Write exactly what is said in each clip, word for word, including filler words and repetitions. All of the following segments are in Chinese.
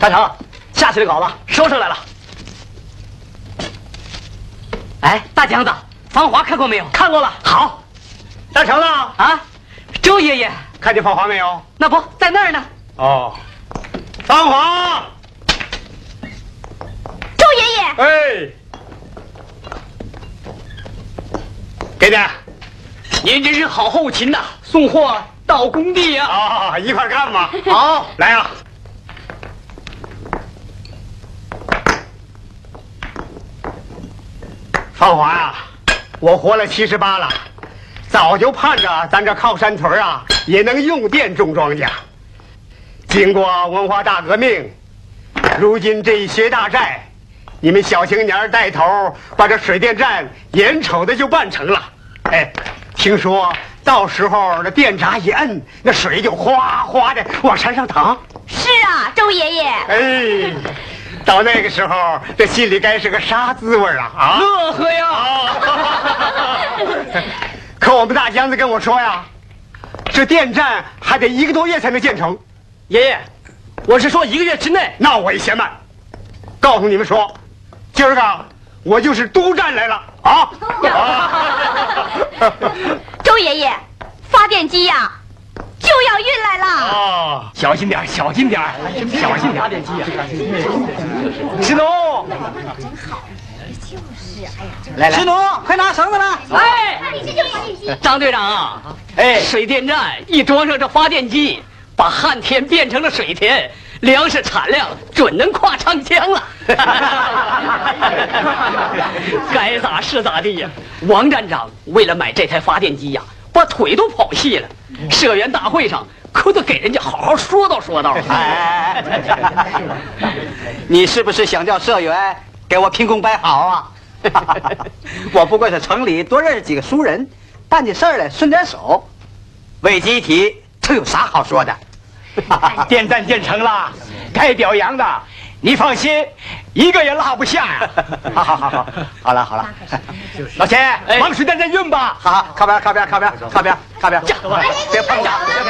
大成，下期的稿子收上来了。 哎，大强子，芳华看过没有？ 看过了。好，大成呢？ 啊，周爷爷看见芳华没有？ 那不在那儿呢。 哦，芳华。 周爷爷。 哎，给点。 您真是好后勤呐，送货到工地呀！ 啊，一块干吧。 好， 来啊。芳华呀，我活了七十八了，早就盼着咱这靠山屯啊也能用电种庄稼。经过文化大革命，如今这一些大寨，你们小青年带头把这水电站眼瞅着就办成了。哎，听说到时候那电闸一摁，那水就哗哗的往山上淌。 是啊，周爷爷。 哎。到那个时候，这心里该是个啥滋味啊！啊， 乐呵呀！ 可我们大江子跟我说呀，这电站还得一个多月才能建成。 爷爷，我是说一个月之内。 那我也嫌慢。告诉你们说，今儿个我就是督战来了啊！ 周爷爷，发电机呀、就要运来了。 哦，小心点，小心点，小心点！发电机呀，石农，来来， 石农，快拿绳子来！哎，张队长啊，哎，水电站一装上这发电机，把旱田变成了水田，粮食产量准能跨长江了。该咋是咋地呀！王站长为了买这台发电机呀、把腿都跑细了。社员大会上可得给人家好好说道说道。 哎，你是不是想叫社员给我评功摆好啊？我不过是城里多认识几个熟人，办起事儿来顺点手。为集体，这有啥好说的？ 电站建成了，该表扬的，你放心，一个也落不下呀！ 好好好好，好了好了， 老钱，往水电站运吧。 好好，靠边靠边靠边靠边靠边，别碰着，别碰着。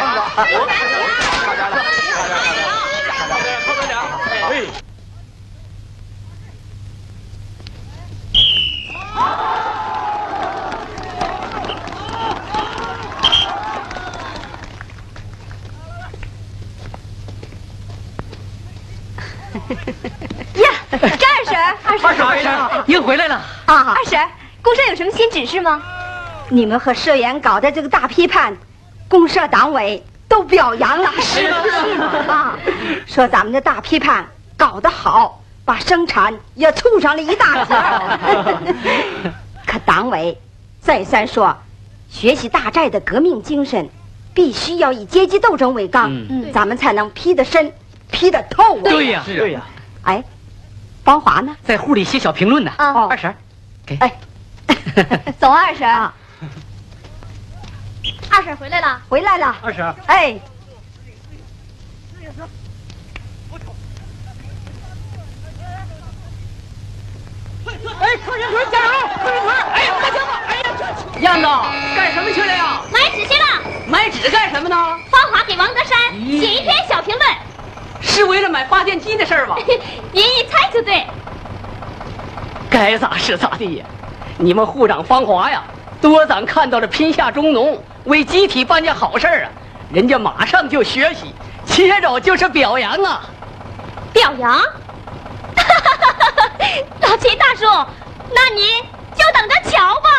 呀，这二婶，二婶， 二婶，您回来了啊！二婶，公社有什么新指示吗？ 你们和社员搞的这个大批判，公社党委都表扬了， 是吗？ 啊，说咱们的大批判搞得好，把生产也促上了一大截。可党委再三说，学习大寨的革命精神，必须要以阶级斗争为纲，嗯、咱们才能批得深。批得透啊！ 对呀，对呀。 哎，芳华呢？ 在屋里写小评论呢。 哦， 二婶，给。 哎， 走啊，二婶。 啊， 二婶回来了， 回来了。 二婶， 哎。 哎，靠人屯加油！靠人屯！哎呀，大家伙！哎呀，这燕子干什么去了呀？ 买纸去了。 买纸干什么呢？ 芳华给王德山写一篇小评论。 是为了买发电机的事儿吧？ 您一猜就对。 该咋是咋地呀！你们护长芳华呀，多咱看到了拼下中农，为集体办件好事儿啊，人家马上就学习，切着就是表扬啊！ 表扬？老秦大叔，那您就等着瞧吧。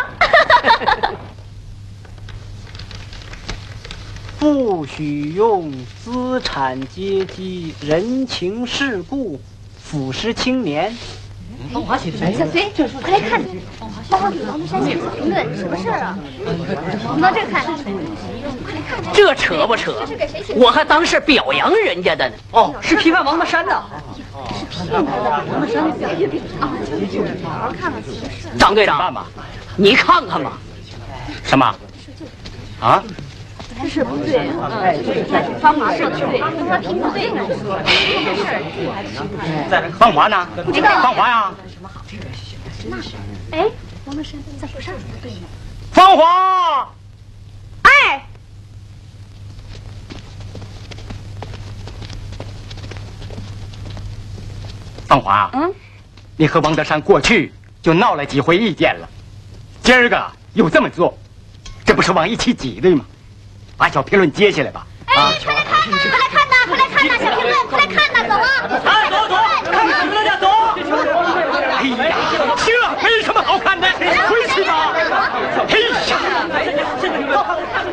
不许用资产阶级人情世故腐蚀青年。 芳华写的什么？ 小崔，快来看，芳华给王德山写的评论，什么事儿啊？你往这看，快来看。 这扯不扯？我还当是表扬人家的呢。哦，是批判王德山的。 是批判王德山的表现啊！好好看看， 张队长，你看看吧。 什么？啊？ 不是不对，哎，芳华是不对，他评不对呢。 芳华呢？ 不知道。 芳华呀？ 那哎，王德山怎么回事？ 芳华， 哎， 芳华，嗯，你和王德山过去就闹了几回意见了，今儿个又这么做，这不是往一起挤兑吗？把小评论接下来吧。 哎，快来看呐，快来看呐，快来看呐，小评论，快来看呐，走啊！ 啊，走走，看看评论的，走。 哎呀，行了，没什么好看的，回去吧。哎呀，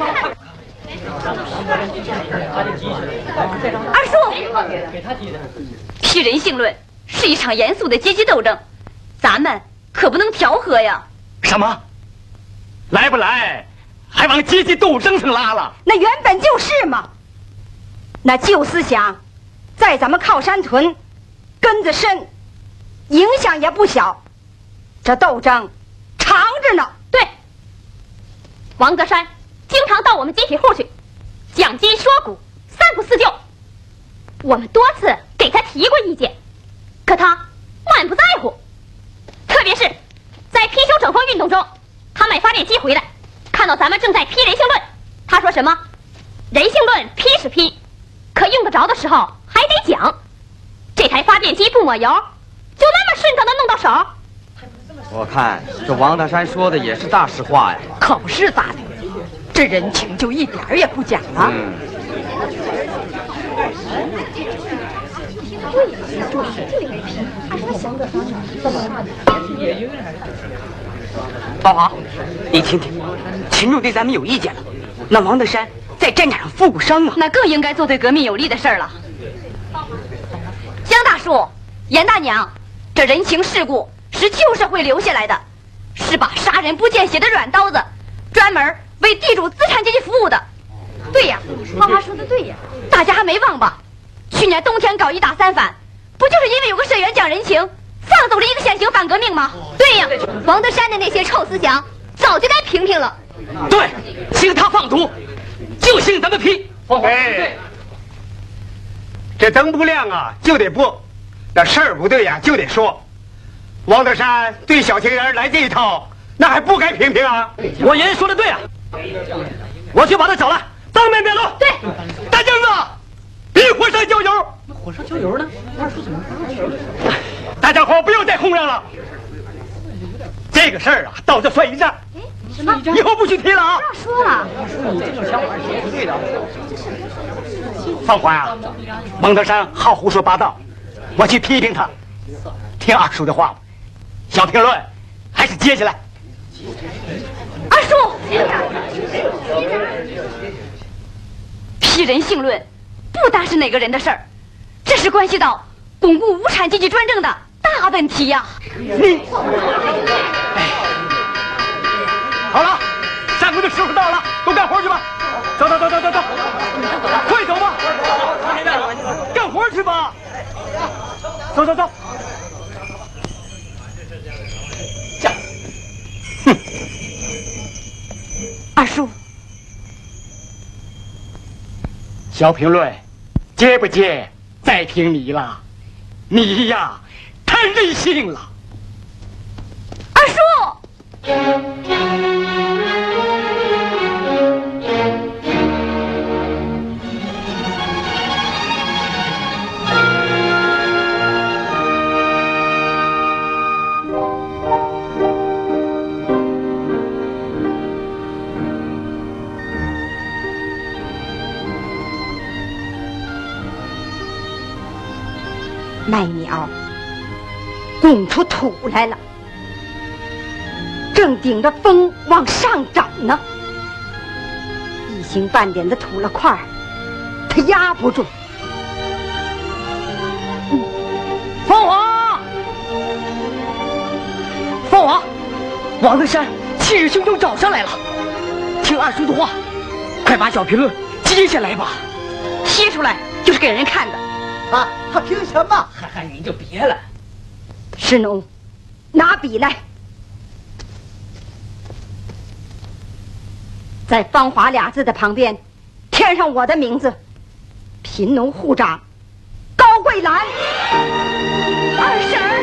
二叔，批人性论是一场严肃的阶级斗争，咱们可不能调和呀。 什么？来不来？还往阶级斗争上拉了？ 那原本就是嘛。那旧思想，在咱们靠山屯根子深，影响也不小。这斗争长着呢。 对，王德山经常到我们集体户去讲经说古，三不四旧。我们多次给他提过意见，可他满不在乎。特别是在批修整风运动中，他买发电机回来，看到咱们正在批人性论，他说什么？人性论批是批，可用得着的时候还得讲。这台发电机不抹油，就那么顺当的弄到手。 我看这王大山说的也是大实话呀。 可不是咋的，这人情就一点儿也不讲了。 嗯。 宝华，你听听，群众对咱们有意见了。那王德山在战场上负过伤啊， 那更应该做对革命有利的事儿了。江大叔、严大娘，这人情世故是旧社会留下来的，是把杀人不见血的软刀子，专门为地主资产阶级服务的。对呀，花花说的对呀，大家还没忘吧？去年冬天搞一打三反，不就是因为有个社员讲人情，放走了一个显形反革命吗？对呀，王德山的那些臭思想早就该评评了。 对，兴他放毒，就兴咱们批。 哎，这灯不亮啊就得播，那事儿不对呀、啊、就得说。王德山对小情人来这一套，那还不该评评啊？ 我爷爷说的对啊，我去把他找来，当面辩论。 对， 大镜子，别火上浇油。 火上浇油呢？二叔怎么大家伙不要再哄嚷了，这个事儿啊，到这算一账。 什么？ 以后不许提了啊！ 不要说了。 你这种想法是不对的。 芳华呀，王德山好胡说八道，我去批评他。听二叔的话，小评论还是接下来。 二叔，批人性论不单是哪个人的事儿，这是关系到巩固无产阶级专政的大问题呀、啊。 你，好了，上工的时候到了，都干活去吧。走走走走走走，快走吧，干活去吧。走走走。哼， 二叔， 小评论，接不接再听你了。你呀，太任性了。 二叔。 麦苗拱出土来了，正顶着风往上涨呢。一星半点的土了块儿，它压不住。 嗯，芳华，芳华，王德山气势汹汹找上来了。听二叔的话，快把小评论接下来吧。 贴出来就是给人看的。 啊，他凭什么？ 嗨嗨，你就别了。 师农，拿笔来，在“芳华”俩字的旁边添上我的名字，贫农户长高桂兰。 二婶儿。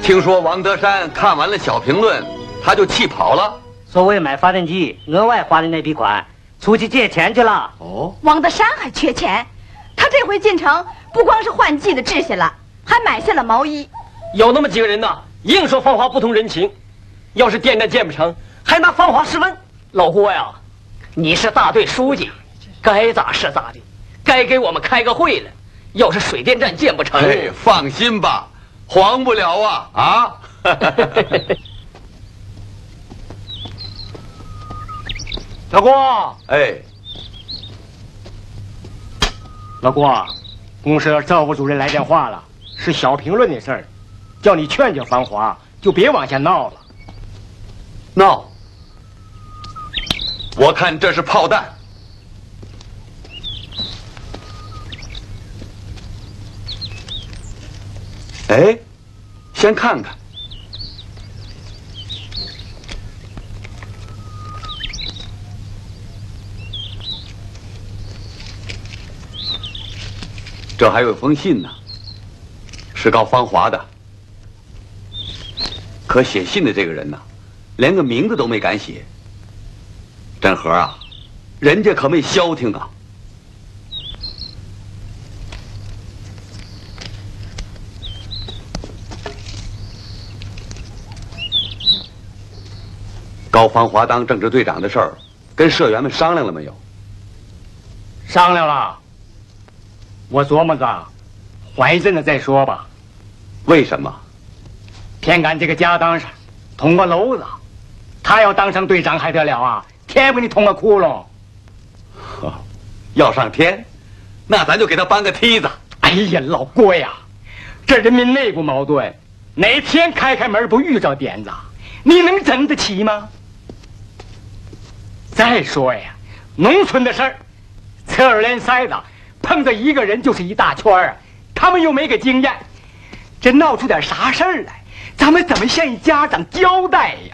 听说王德山看完了小评论，他就气跑了。 所谓买发电机额外花的那笔款，出去借钱去了。 哦， 王德山还缺钱，他这回进城不光是换季的志下了，还买下了毛衣。 有那么几个人呐，硬说芳华不通人情，要是店面建不成，还拿芳华试问。 老郭呀，你是大队书记，该咋是咋的，该给我们开个会了。要是水电站建不成， 哎，放心吧，黄不了啊啊！ 老郭， 哎， 老郭，公社赵副主任来电话了，是小评论的事儿，叫你劝劝芳华，就别往下闹了。 闹？我看这是炮弹。哎，先看看。这还有封信呢，是告芳华的。可写信的这个人呢，连个名字都没敢写。振和啊，人家可没消停啊。高芳华当政治队长的事儿，跟社员们商量了没有？ 商量了。我琢磨着，缓一阵子再说吧。 为什么？ 偏赶这个家当上捅个篓子，他要当上队长还得了啊？天不给你捅个窟窿。 呵，要上天，那咱就给他搬个梯子。 哎呀，老郭呀，这人民内部矛盾，哪天开开门不遇着点子，你能整得起吗？再说呀，农村的事儿，侧耳连腮的，碰着一个人就是一大圈儿啊，他们又没个经验，这闹出点啥事儿来，咱们怎么向家长交代呀？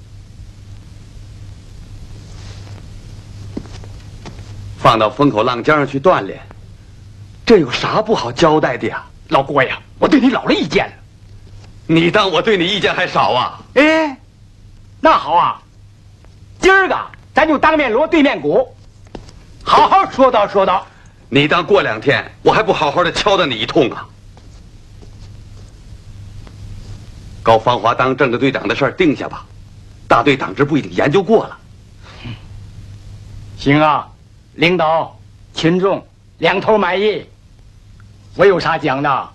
放到风口浪尖上去锻炼，这有啥不好交代的呀？ 老郭呀，我对你老了意见了。 你当我对你意见还少啊？ 哎，那好啊，今儿个咱就当面锣对面鼓，好好说道说道。 你当过两天我还不好好的敲打你一通啊？高芳华当政治队长的事儿定下吧，大队党支部已经研究过了。 行啊，领导、群众两头满意，我有啥讲的？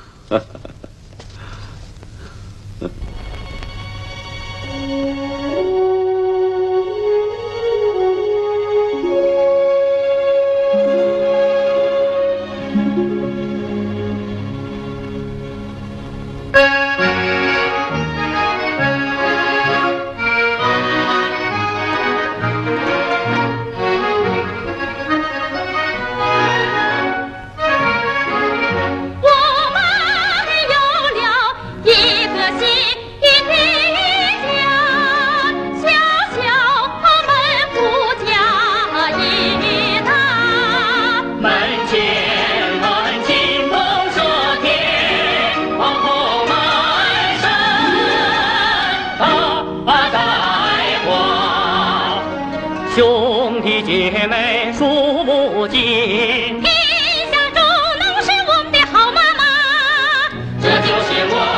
兄弟姐妹数不尽， 天下中农是我们的好妈妈， 这就是我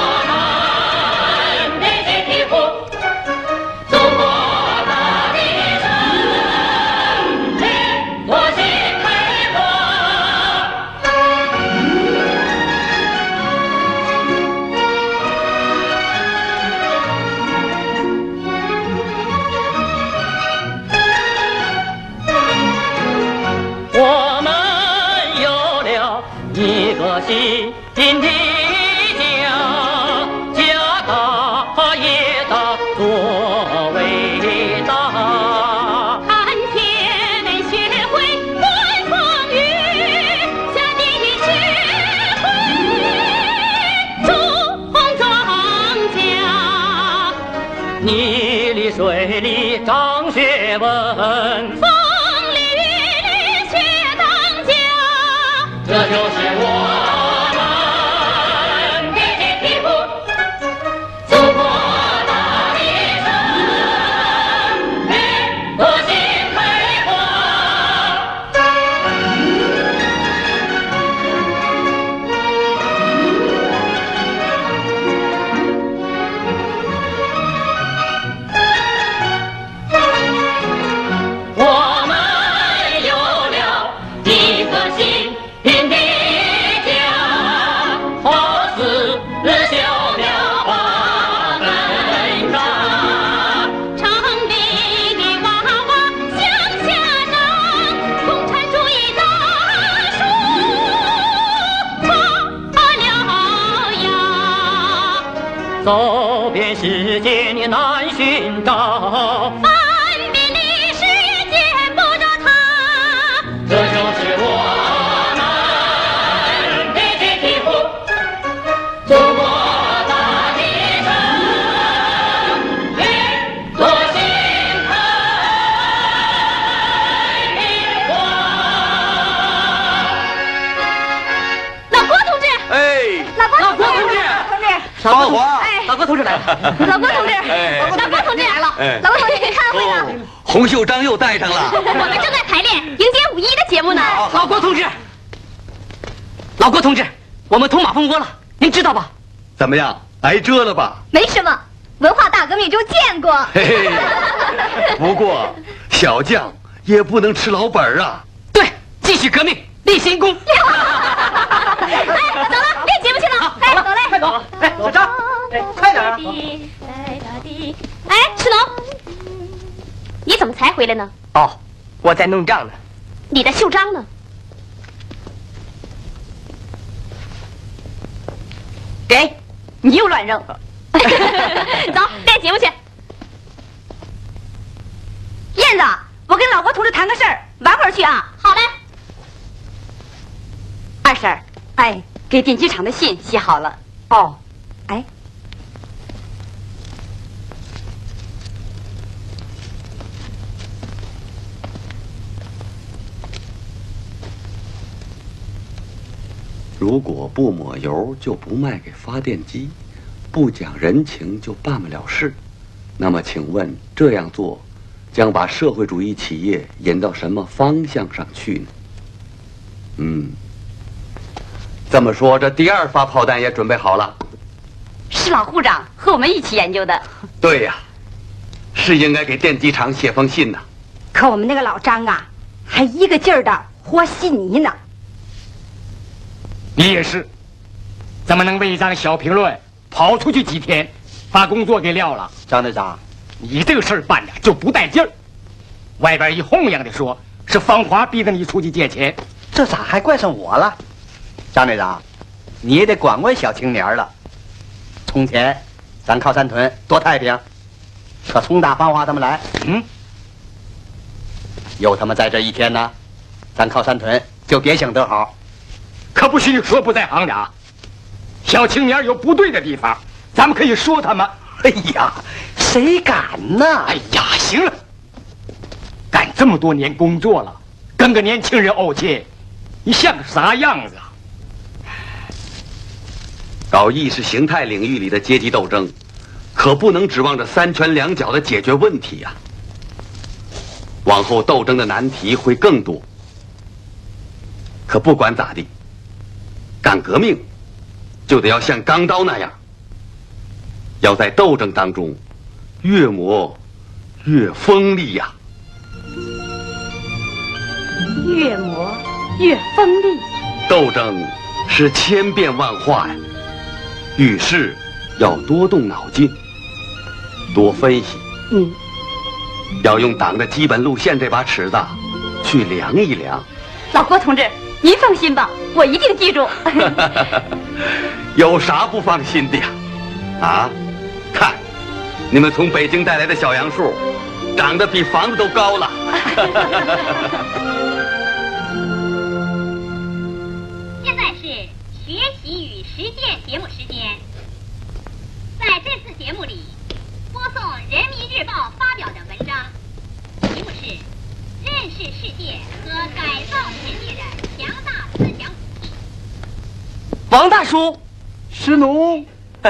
们背起皮肤走过大地城，我心开我们有了一个新的家，家大业大，多伟大。 看天门学会观风雨，下地学会种庄稼。 泥里水里长学问， 风里雨里学当家， 这就是我们背起皮肤走遍世界你难寻找， 翻遍历史也见不着他。 这就是我们北京皮肤，中国大地上云朵心开明花。 老郭同志， 哎， 老郭老郭同志， 芳华， 哎， 老郭同志来了。 老郭同志， 哎老郭同志来了， 哎老郭同志，你看会呢？ 哦，红袖章又戴上了。 我们正在排练迎接五一的节目呢。 老郭同志，老郭同志，我们通马蜂窝了，您知道吧？ 怎么样，挨蛰了吧？ 没什么，文化大革命中见过。 嘿嘿，不过小将也不能吃老本儿啊。 对，继续革命，立新功。 哎，走了，练节目去了。哎，走嘞， 快走！哎，小张，哎，快点啊！ 哎，赤龙，你怎么才回来呢？ 哦，我在弄账呢。 你的袖章呢？ 给，你又乱扔。 走，练节目去。 燕子，我跟老郭同志谈个事儿，晚会儿去啊。 好嘞。 二婶儿，哎，给电机厂的信写好了。哦，哎， 如果不抹油就不卖给发电机，不讲人情就办不了事，那么请问这样做将把社会主义企业引到什么方向上去呢？嗯，这么说，这第二发炮弹也准备好了。 是老护长和我们一起研究的。 对呀，是应该给电机厂写封信呢。 可我们那个老张啊，还一个劲儿的和稀泥呢。 你也是，怎么能为一张小评论跑出去几天，把工作给撂了？ 张队长， 你这个事儿办的就不带劲儿。外边一哄扬的说是芳华逼着你出去借钱， 这咋还怪上我了？张队长，你也得管管小青年了。从前咱靠山屯多太平，可从打芳华他们来， 嗯， 有他们在这一天呢，咱靠山屯就别想得好。 可不许你说不在行的啊！小青年有不对的地方，咱们可以说他们。 哎呀，谁敢呢？ 哎呀，行了，干这么多年工作了，跟个年轻人怄气，你像个啥样子啊？ 搞意识形态领域里的阶级斗争，可不能指望着三拳两脚的解决问题呀、啊。往后斗争的难题会更多。可不管咋地，干革命就得要像钢刀那样，要在斗争当中越磨越锋利呀、 越磨越锋利。 斗争是千变万化呀，遇事要多动脑筋，多分析。 嗯， 要用党的基本路线这把尺子去量一量。 老郭同志，您放心吧，我一定记住。 有啥不放心的呀？啊，看，你们从北京带来的小杨树，长得比房子都高了。 现在是学习与实践节目时间。在这次节目里，播送《人民日报》发表的文章，题目是《认识世界和改造世界的强大思想武器》。 王大叔， 师奴，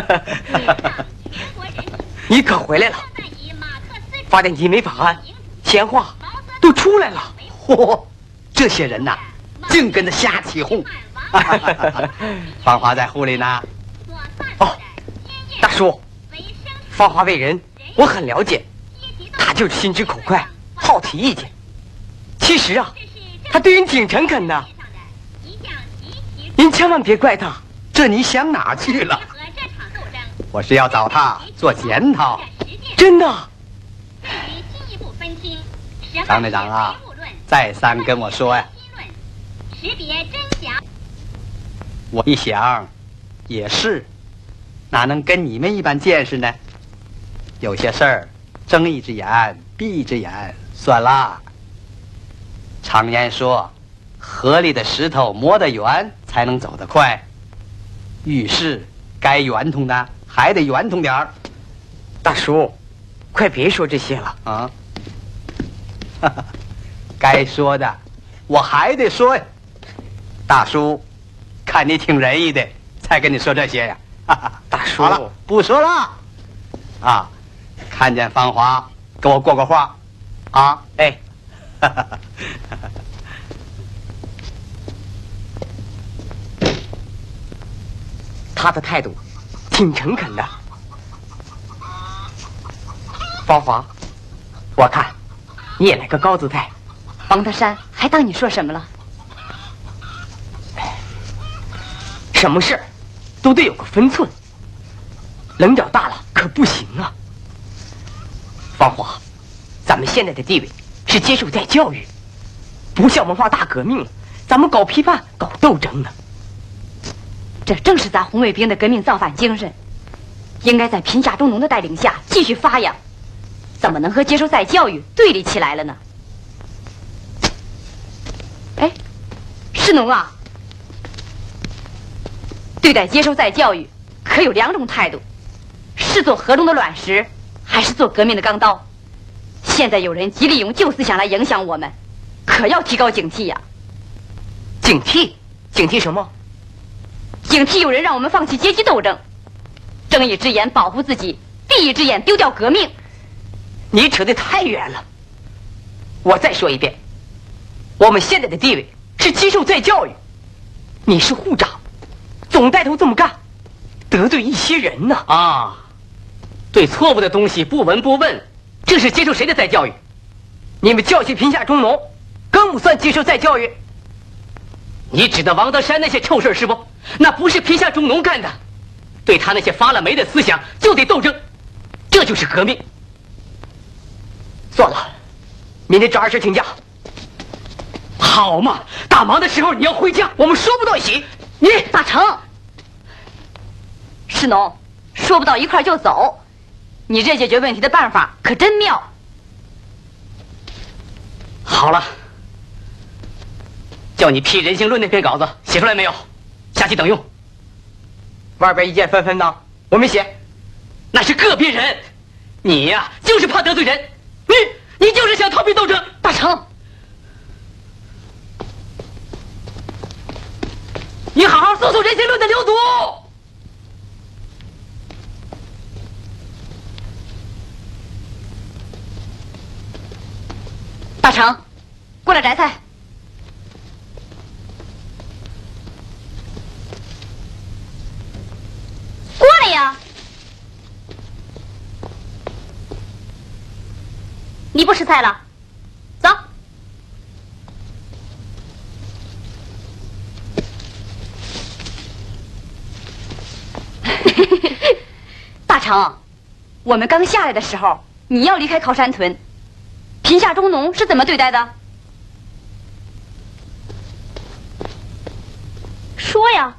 你可回来了。发电机没法安，闲话都出来了。 嚯，这些人呐，净跟着瞎起哄。芳华在屋里呢。 哦，大叔，芳华为人我很了解，他就是心直口快，好提意见。其实啊，他对人挺诚恳的。您千万别怪他。 这你想哪去了？我是要找他做检讨。 真的？ 张队长啊，再三跟我说呀。 识别真假。 我一想，也是， 哪能跟你们一般见识呢？有些事儿，睁一只眼闭一只眼算啦。常言说，河里的石头磨得圆，才能走得快。遇事该圆通的还得圆通点儿。 大叔，快别说这些了啊！该说的我还得说呀。大叔，看你挺仁义的，才跟你说这些呀。 大叔， 好了，不说了。啊，看见芳华，给我过过话。啊， 哎。他的态度挺诚恳的。芳华，我看你也来个高姿态。 王德山还当你说什么了？ 什么事儿都得有个分寸，棱角大了可不行啊。芳华，咱们现在的地位是接受再教育，不像文化大革命了，咱们搞批判、搞斗争呢。 这正是咱红卫兵的革命造反精神，应该在贫下中农的带领下继续发扬，怎么能和接受再教育对立起来了呢？哎，士农啊，对待接受再教育可有两种态度，是做河中的卵石，还是做革命的钢刀？现在有人极力用旧思想来影响我们，可要提高警惕呀！ 警惕？警惕什么？ 警惕有人让我们放弃阶级斗争，睁一只眼保护自己，闭一只眼丢掉革命。 你扯得太远了。我再说一遍，我们现在的地位是接受再教育，你是护长，总带头这么干，得罪一些人呢。啊，对错误的东西不闻不问，这是接受谁的再教育？你们教训贫下中农，更不算接受再教育。你指的王德山那些臭事是不？那不是贫下中农干的，对他那些发了霉的思想就得斗争，这就是革命。算了，明天找二师请假。好嘛，大忙的时候你要回家，我们说不到一起。你大成，士农，说不到一块就走，你这解决问题的办法可真妙。 好了，叫你批《人性论》那篇稿子写出来没有？下期等用。外边意见纷纷呢，我没写，那是个别人。你呀，就是怕得罪人，你你就是想逃避斗争。 大成， 你好好搜搜《人性论》的流毒。 大成，过来摘菜。过来呀！你不吃菜了？走。大成，我们刚下来的时候，你要离开靠山屯，贫下中农是怎么对待的？说呀。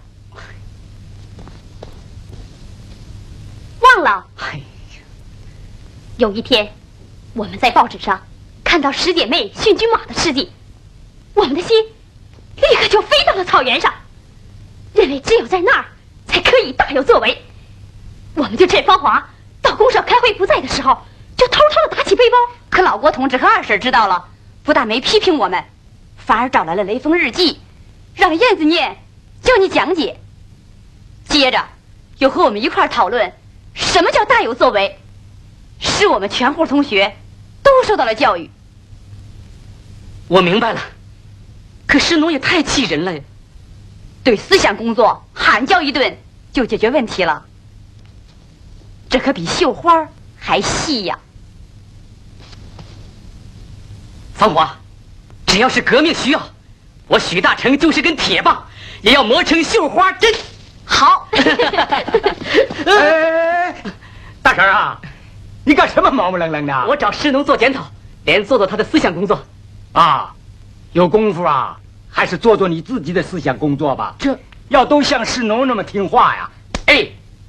忘了。哎呀，有一天，我们在报纸上看到十姐妹驯军马的事迹，我们的心立刻就飞到了草原上，认为只有在那儿才可以大有作为。我们就趁芳华到公社开会不在的时候，就偷偷的打起背包。可老郭同志和二婶知道了，不但没批评我们，反而找来了雷锋日记，让燕子念，叫你讲解。接着又和我们一块儿讨论什么叫大有作为，使我们全户同学都受到了教育。 我明白了，可士农也太气人了呀！ 对思想工作喊叫一顿就解决问题了，这可比绣花还细呀！ 芳华，只要是革命需要，我许大成就是根铁棒，也要磨成绣花针。 好。 哎，大婶啊，你干什么毛毛愣愣的？ 我找士农做检讨，连做做他的思想工作。 啊，有功夫啊，还是做做你自己的思想工作吧。 这要都像士农那么听话呀。 哎，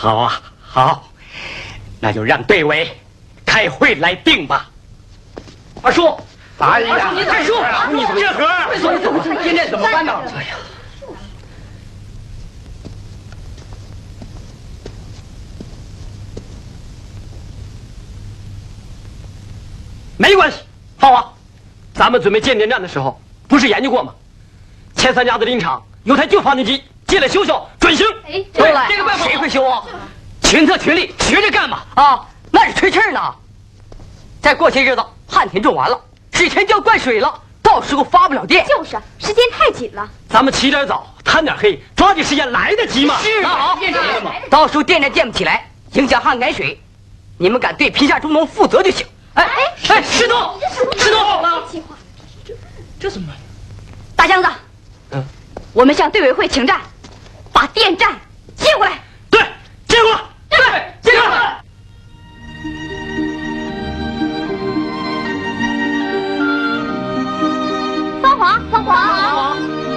好啊，好，那就让队委开会来定吧。二叔， 哎呀， 二叔，二叔，你这盒，现在怎么办呢？哎呀，没关系，芳华，咱们准备建电站的时候，不是研究过吗？前三家子林场有台旧发电机，借来修修准行。 哎， 对了， 这个办法谁会修啊？群策群力，学着干吧！啊，那是吹气儿呢。再过些日子，旱田种完了，水田就要灌水了，到时候发不了电。 就是，时间太紧了。 咱们起点早，贪点黑，抓紧时间来得及嘛。 是那好， 到时候电站建不起来，影响旱改水，你们敢对贫下中农负责就行。哎哎哎，石头，石头， 这这怎么？大箱子，嗯，我们向队委会请战，把电站接过来。 对，接过来，对，接过来。 芳华，芳华，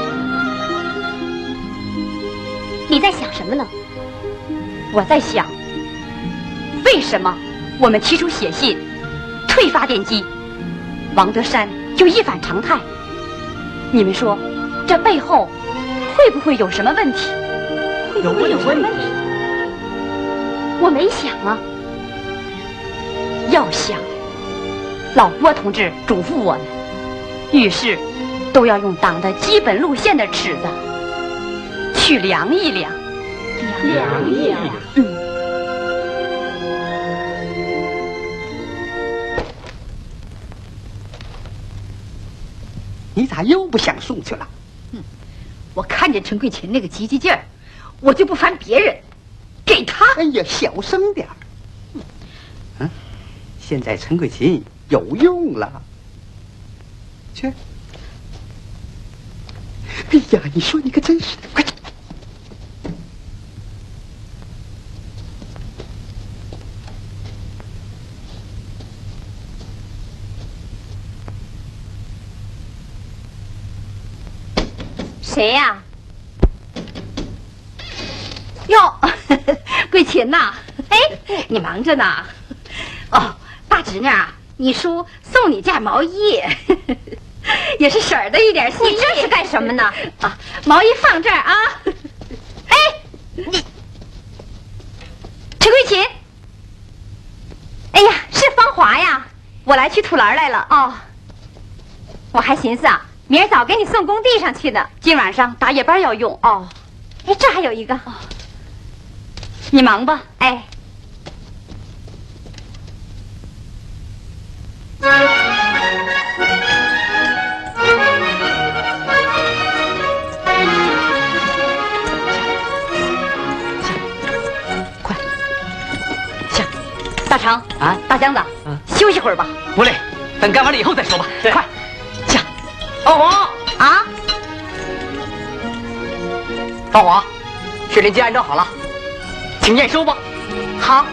你在想什么呢？ 我在想，为什么我们提出写信退发电机，王德山就一反常态？你们说，这背后会不会有什么问题？会不会有什么问题？ 我没想啊。 要想，老郭同志嘱咐我们，遇事都要用党的基本路线的尺子去量一量， 量一量。 嗯。 你咋又不想送去了？ 哼，我看见陈桂琴那个急急劲儿，我就不烦别人，给他。 哎呀，小声点儿。嗯，现在陈桂琴有用了。去。哎呀，你说你可真是的，快去。 谁呀？ 哟，桂琴呐，哎，你忙着呢。哦，大侄女啊，你叔送你件毛衣，也是婶儿的一点心意。 你这是干什么呢？ 啊，毛衣放这儿啊。哎，你，陈桂琴。 哎呀，是芳华呀！ 我来取土栏来了。 哦，我还寻思啊，明儿早给你送工地上去呢。 今晚上打夜班要用。 哦，哎，这还有一个。哦， 你忙吧。 哎。 快下，大长啊， 大箱子， 啊， 休息会儿吧。 不累，等干完了以后再说吧。 快下。芳华啊， 芳华，水淋机安装好了，请验收吧。 好。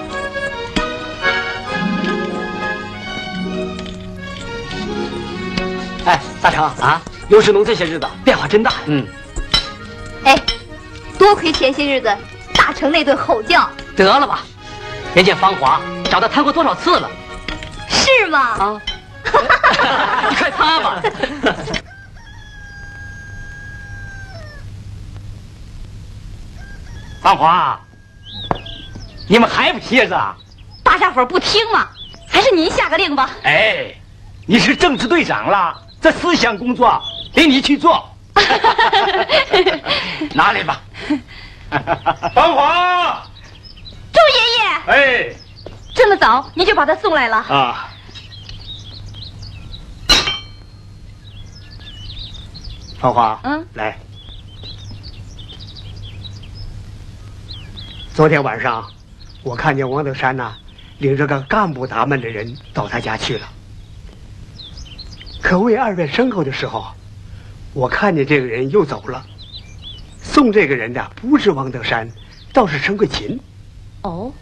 哎，大成啊，刘世农这些日子变化真大呀。 嗯。 哎，多亏前些日子大成那顿吼叫。 得了吧，人家芳华找他谈过多少次了？ 是吗？ 啊，你快擦吧。 芳华，你们还不歇着啊？ 大家伙不听嘛，还是您下个令吧。 哎，你是政治队长了，这思想工作得你去做。拿来吧。芳华， 周爷爷。哎， 这么早你就把他送来了啊？芳华， 嗯， 来。昨天晚上，我看见王德山呐、啊，领着个干部打扮的人到他家去了。可为二月牲口的时候，我看见这个人又走了。送这个人的不是王德山，倒是陈桂琴。 哦，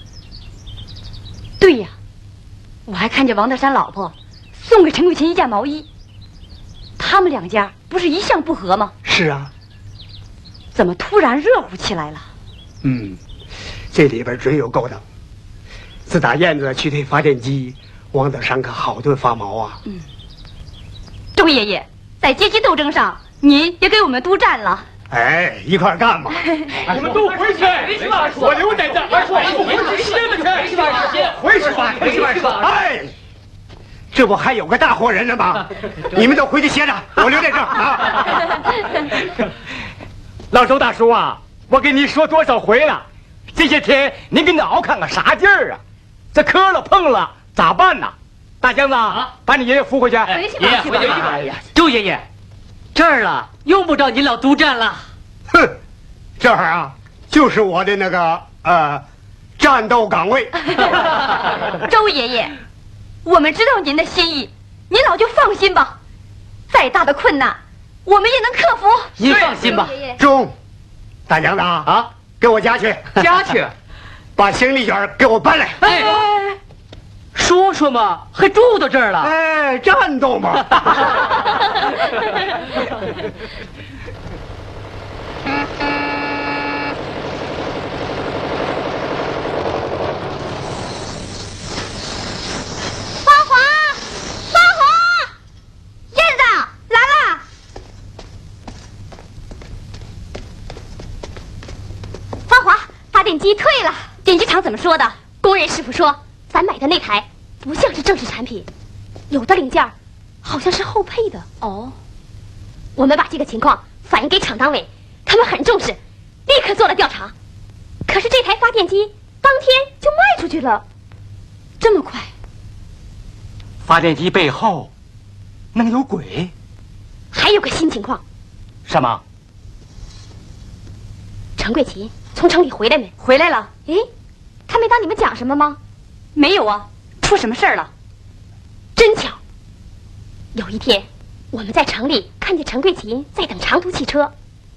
对呀，我还看见王德山老婆送给陈桂琴一件毛衣。他们两家不是一向不和吗？ 是啊。 怎么突然热乎起来了？ 嗯， 这里边准有勾当。自打燕子去推发电机，王德山可好顿发毛啊。 嗯，周爷爷，在阶级斗争上，您也给我们督战了。 哎，一块干吧！ 我们都回去，我留在这儿，回去歇着去，回去吧，回去吧。 哎，这不还有个大活人呢吗？你们都回去歇着，我留在这儿啊。 老周大叔啊，我跟你说多少回了，这些天您跟熬看个啥劲儿啊？这磕了碰了咋办呢？大箱子啊，把你爷爷扶回去。 回去吧， 爷爷，回去吧。周爷爷，这儿了，用不着您老督战了。 哼，这儿啊，就是我的那个呃战斗岗位。 周爷爷，我们知道您的心意，您老就放心吧。再大的困难，我们也能克服。 您放心吧。 中，大娘子啊，啊，给我家去， 家去， 把行李卷给我搬来。 哎，说说嘛，还住到这儿了？ 哎，战斗嘛。 电机退了，电机厂怎么说的？工人师傅说，咱买的那台不像是正式产品，有的零件好像是后配的。哦，我们把这个情况反映给厂党委，他们很重视，立刻做了调查。可是这台发电机当天就卖出去了，这么快？ 发电机背后能有鬼？ 还有个新情况。 什么？ 陈桂琴从城里回来没？回来了。诶，他没当你们讲什么吗？没有啊。出什么事儿了？真巧，有一天我们在城里看见陈桂琴在等长途汽车，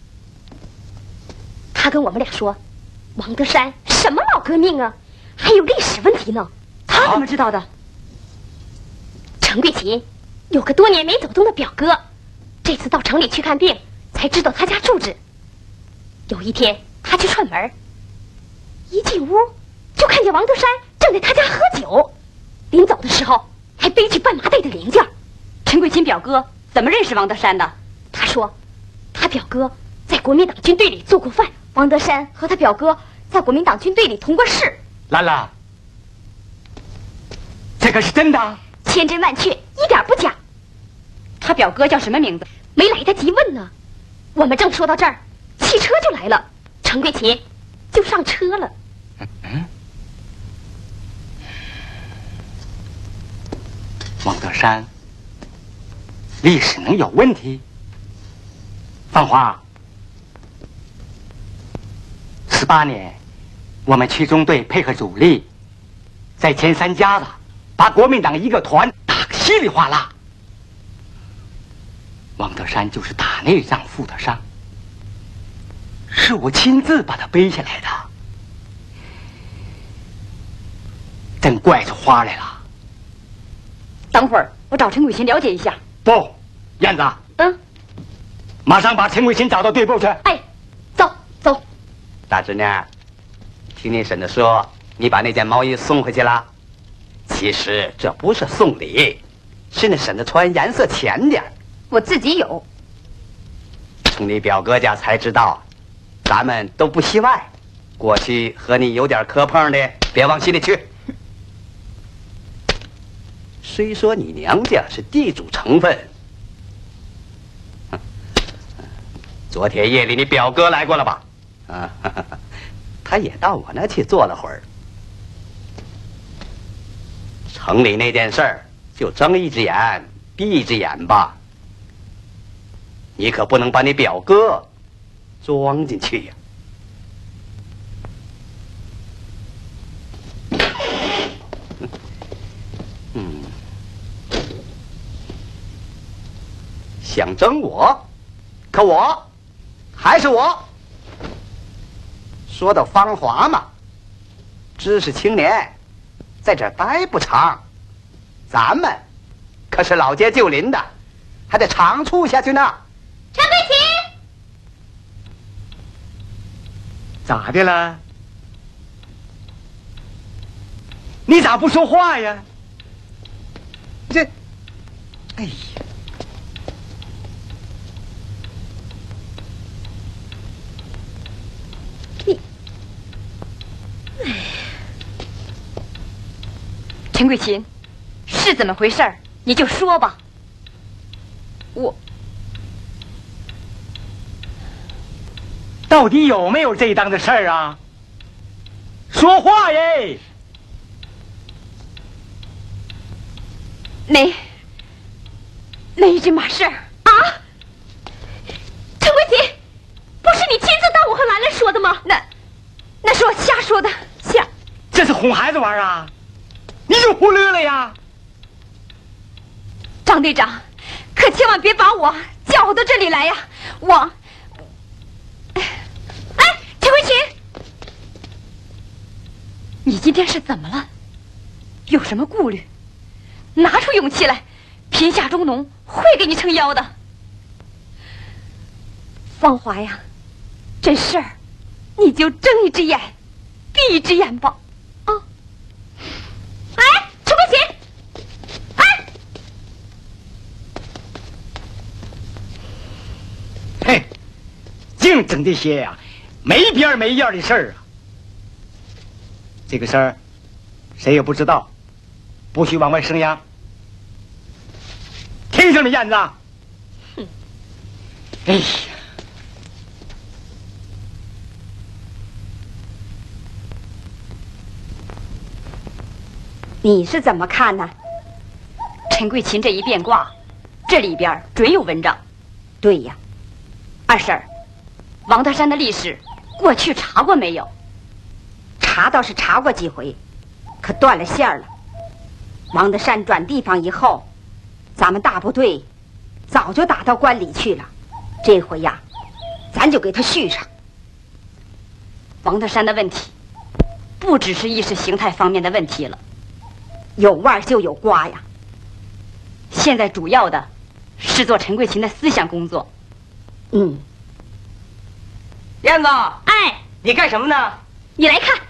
他跟我们俩说，王德山什么老革命啊，还有历史问题呢。他怎么知道的？陈桂琴有个多年没走动的表哥，这次到城里去看病，才知道他家住址。有一天他去串门，一进屋就看见王德山正在他家喝酒，临走的时候还背去半麻袋的零件。陈桂琴表哥怎么认识王德山的？他说他表哥在国民党军队里做过饭，王德山和他表哥在国民党军队里同过事。 兰兰，这可是真的？ 千真万确，一点不假。他表哥叫什么名字？没来得及问呢。我们正说到这儿，汽车就来了，陈桂琴就上车了。 嗯，王德山，历史能有问题？芳华，十八年，我们区中队配合主力，在前三家子把国民党一个团打个稀里哗啦。王德山就是打那仗负的伤，是我亲自把他背下来的，真怪出花来了。 等会儿我找陈桂琴了解一下。 不，燕子， 嗯， 马上把陈桂琴找到队部去。 哎，走走。 大侄女，听你婶子说，你把那件毛衣送回去了。其实这不是送礼，是那婶子穿颜色浅点儿。 我自己有。 从你表哥家才知道，咱们都不稀外。过去和你有点磕碰的，别往心里去。虽说你娘家是地主成分，昨天夜里你表哥来过了吧？啊，他也到我那去坐了会儿。城里那件事儿，就睁一只眼闭一只眼吧。你可不能把你表哥装进去呀！嗯，想争我，可我还是我。说到芳华嘛，知识青年在这儿待不长，咱们可是老街旧邻的，还得长处下去呢。 陈桂琴， 咋的了？ 你咋不说话呀？这，哎呀！ 你，哎，陈桂琴，是怎么回事？你就说吧。我。 到底有没有这档子事儿啊？说话耶！ 那那一只马事儿啊，陈桂琴，不是你亲自到我和兰兰说的吗？那那是我瞎说的，瞎。 这是哄孩子玩啊？你就忽略了呀？ 张队长，可千万别把我叫到这里来呀！我。 你今天是怎么了？有什么顾虑？拿出勇气来，贫下中农会给你撑腰的。芳华呀，这事儿你就睁一只眼闭一只眼吧。啊！哎，陈桂琴，哎， 嘿，净整这些呀、啊，没边没样的事儿啊！ 这个事儿，谁也不知道，不许往外声扬。听见没，燕子？ 哼！ 哎呀， 你是怎么看呢？陈桂琴这一变卦，这里边准有文章。对呀，二婶儿，王德山的历史过去查过没有？ 查倒是查过几回，可断了线了。王德山转地方以后，咱们大部队早就打到关里去了。这回呀，咱就给他续上。王德山的问题，不只是意识形态方面的问题了，有腕就有瓜呀。现在主要的是做陈桂琴的思想工作。嗯， 燕子， 哎， 你干什么呢？ 你来看。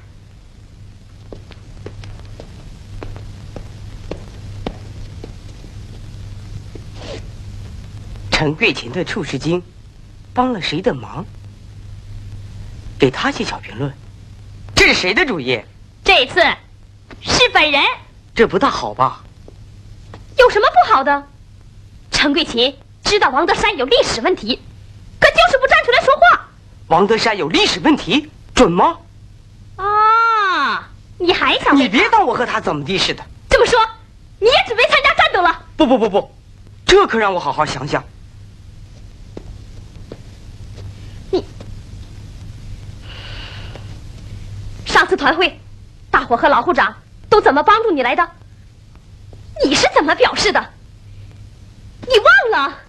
陈桂琴的处世经，帮了谁的忙？给他写小评论，这是谁的主意？ 这次是本人。 这不大好吧？ 有什么不好的？陈桂琴知道王德山有历史问题，可就是不站出来说话。 王德山有历史问题，准吗？ 啊，你还想？ 你别当我和他怎么地似的。 这么说，你也准备参加战斗了？ 不不不不，这可让我好好想想。 上次团会，大伙和老护长都怎么帮助你来的？你是怎么表示的？你忘了？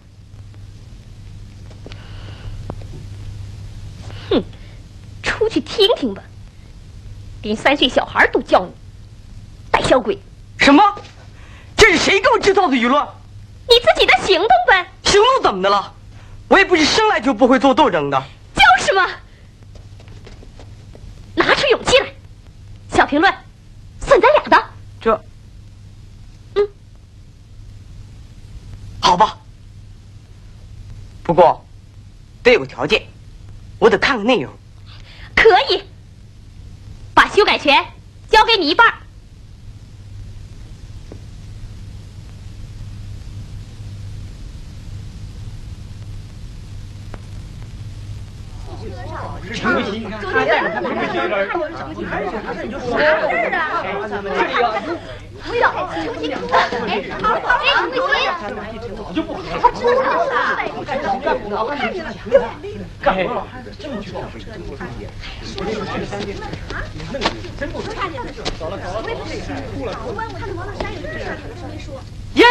哼，出去听听吧，连三岁小孩都叫你胆小鬼。 什么？这是谁给我制造的舆论？ 你自己的行动呗。 行动怎么的了？我也不是生来就不会做斗争的。 就是嘛。 拿出勇气来，小评论，算咱俩的。 这， 嗯， 好吧。不过，得有个条件，我得看看内容。 可以，把修改权交给你一半。 陈桂琴，他带着他陈桂琴人， 是啊，不要，陈桂琴，哎，好，哎，陈桂琴， 早就不好他知道了，我看见了， 干活了，这么去搞，真不容易。真不容易。看见了，走了走了，哭了哭了。 看着王大山有这事儿，可是没说。 燕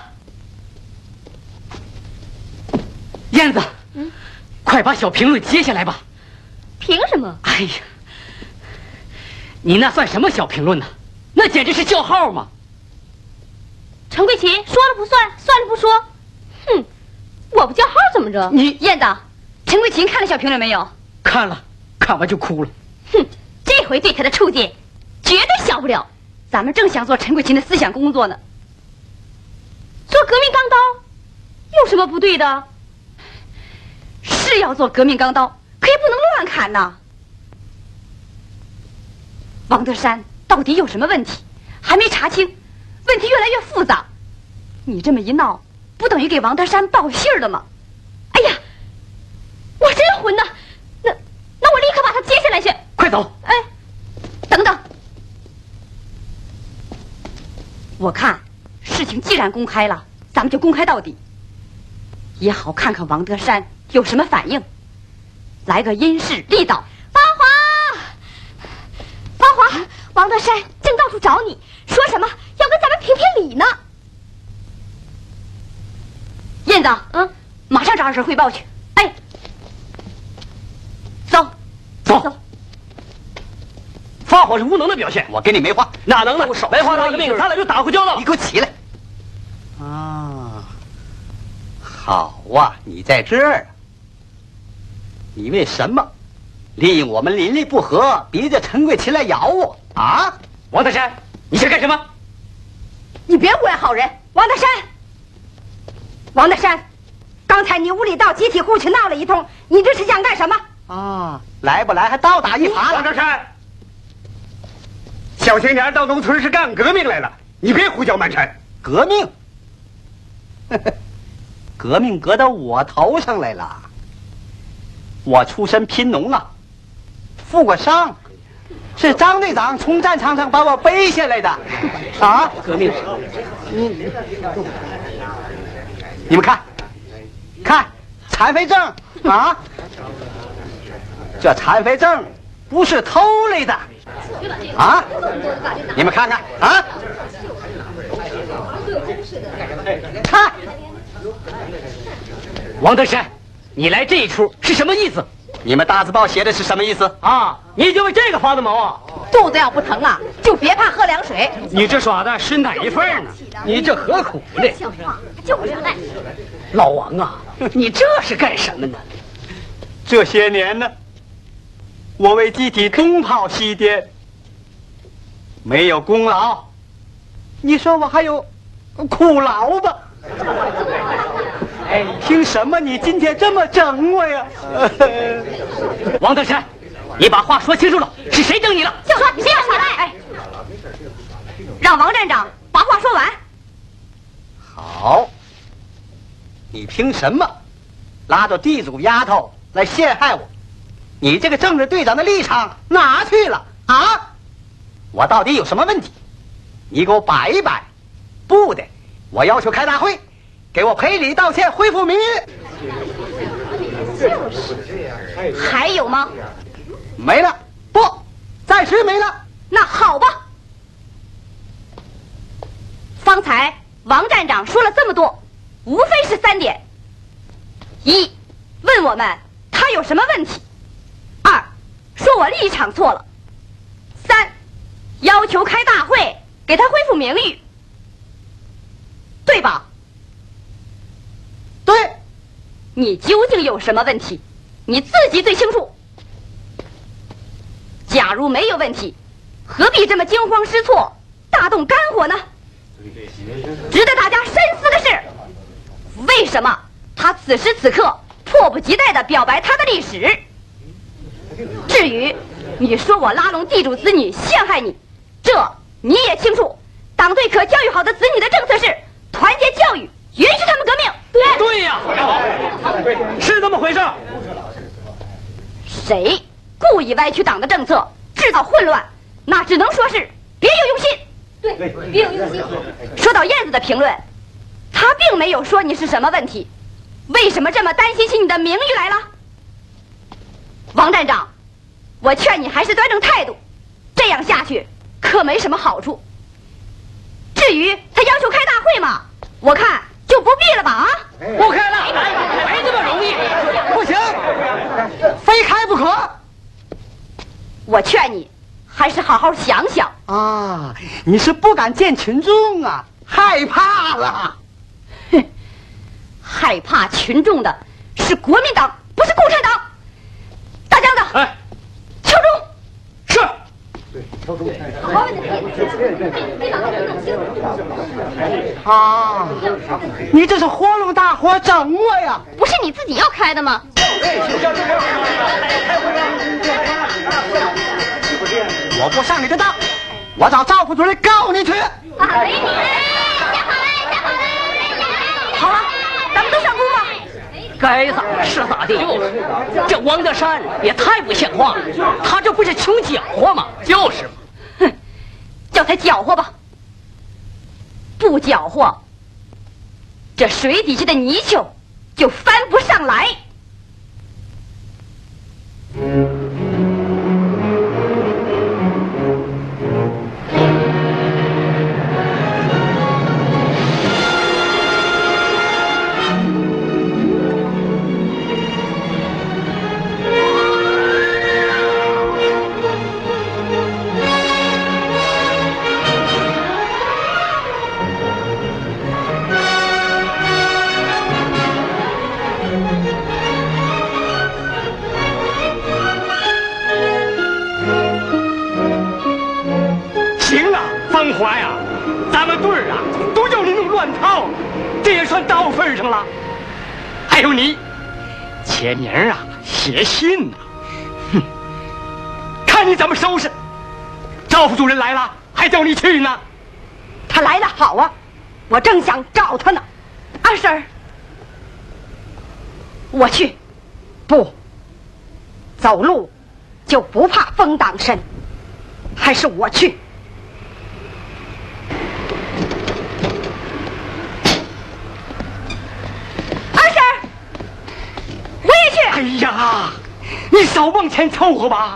子，燕子， 嗯， 快把小评论接下来吧。 凭什么？ 哎呀，你那算什么小评论呢？那简直是叫号嘛！ 陈桂琴说了不算，算了不说。哼，我不叫号怎么着？ 你燕子，陈桂琴看了小评论没有？ 看了，看完就哭了。 哼，这回对他的处境绝对小不了。 咱们正想做陈桂琴的思想工作呢。做革命钢刀有什么不对的？是要做革命钢刀，可也不能乱砍呐。王德山到底有什么问题？还没查清，问题越来越复杂。你这么一闹，不等于给王德山报信儿了吗？哎呀，我真混呐！那那我立刻把他接下来去。 快走！ 哎，等等，我看事情既然公开了，咱们就公开到底，也好看看王德山有什么反应，来个因势利导。 芳华，芳华，王德山正到处找你，说什么要跟咱们评评理呢。 燕子，嗯，马上找二婶汇报去。哎，走， 走走。发火是无能的表现， 我跟你没话。 哪能呢？没话那个命，咱俩就打回交道。 你给我起来！啊，好啊，你在这儿，你为什么利用我们邻里不和，逼着陈桂琴来咬我啊？ 王德山，你想干什么？ 你别诬赖好人，王德山。王德山，刚才你无理到集体户去闹了一通，你这是想干什么？ 啊，来不来还倒打一耙。 王德山，小青年到农村是干革命来了，你别胡搅蛮缠。 革命？革命革到我头上来了。我出身贫农啊，负过伤，是张队长从战场上把我背下来的。啊， 革命？ 嗯，你们看，看残废证啊，这残废证不是偷来的啊！你们看看啊，看， 王德山，你来这一出是什么意思？ 你们大字报写的是什么意思啊？你就为这个发的毛啊？ 肚子要不疼啊，就别怕喝凉水。 你这耍的是哪一份呢？你这何苦的？ 就是赖。 老王啊，你这是干什么呢？ 这些年呢，我为集体东跑西颠，没有功劳，你说我还有苦劳吧？哎，凭什么你今天这么整我呀？ 王德山，你把话说清楚了，是谁整你了？ 就说谁要耍赖？哎，让王站长把话说完。 好，你凭什么拉着地主丫头来陷害我？你这个政治队长的立场哪去了啊？我到底有什么问题？你给我摆一摆。不的，我要求开大会，给我赔礼道歉，恢复名誉。 还有吗？ 没了，不，暂时没了。 那好吧。方才王站长说了这么多，无非是三点：一，问我们他有什么问题；二，说我立场错了；三，要求开大会给他恢复名誉，对吧？ 对。 你究竟有什么问题？你自己最清楚。假如没有问题，何必这么惊慌失措、大动肝火呢？值得大家深思的是，为什么他此时此刻迫不及待地表白他的历史？至于你说我拉拢地主子女陷害你，这你也清楚。党对可教育好的子女的政策是团结教育，允许他们革命。对对呀，是这么回事。 谁故意歪曲党的政策，制造混乱，那只能说是别有用心。对，别有用心。说到燕子的评论，他并没有说你是什么问题，为什么这么担心起你的名誉来了？王站长，我劝你还是端正态度，这样下去可没什么好处。至于他要求开大会嘛，我看就不必了吧啊！ 不开了，没这么容易。 不行，非开不可。 我劝你还是好好想想啊！你是不敢见群众啊，害怕了。 哼，害怕群众的是国民党，不是共产党。大江子， 哎， 敲钟。 是。 啊！你这是活龙大伙整我呀！ 不是你自己要开的吗？ 我不上你的当，我找赵副主任告你去。 好嘞，你下好嘞，下好嘞， 好了，咱们都上工吧。 该咋是咋地。这王德山也太不像话了，他这不是穷搅和吗？就是嘛。 哼，叫他搅和吧。不搅和，这水底下的泥鳅就翻不上来。 芳华呀，咱们队儿啊都叫你弄乱套了，这也算到份上了。还有你，签名啊，写信呐、啊，哼，看你怎么收拾。赵副主任来了，还叫你去呢。 他来了好啊，我正想找他呢。二婶儿，我去。不，走路就不怕风挡身，还是我去。 哎呀，你少往前凑合吧。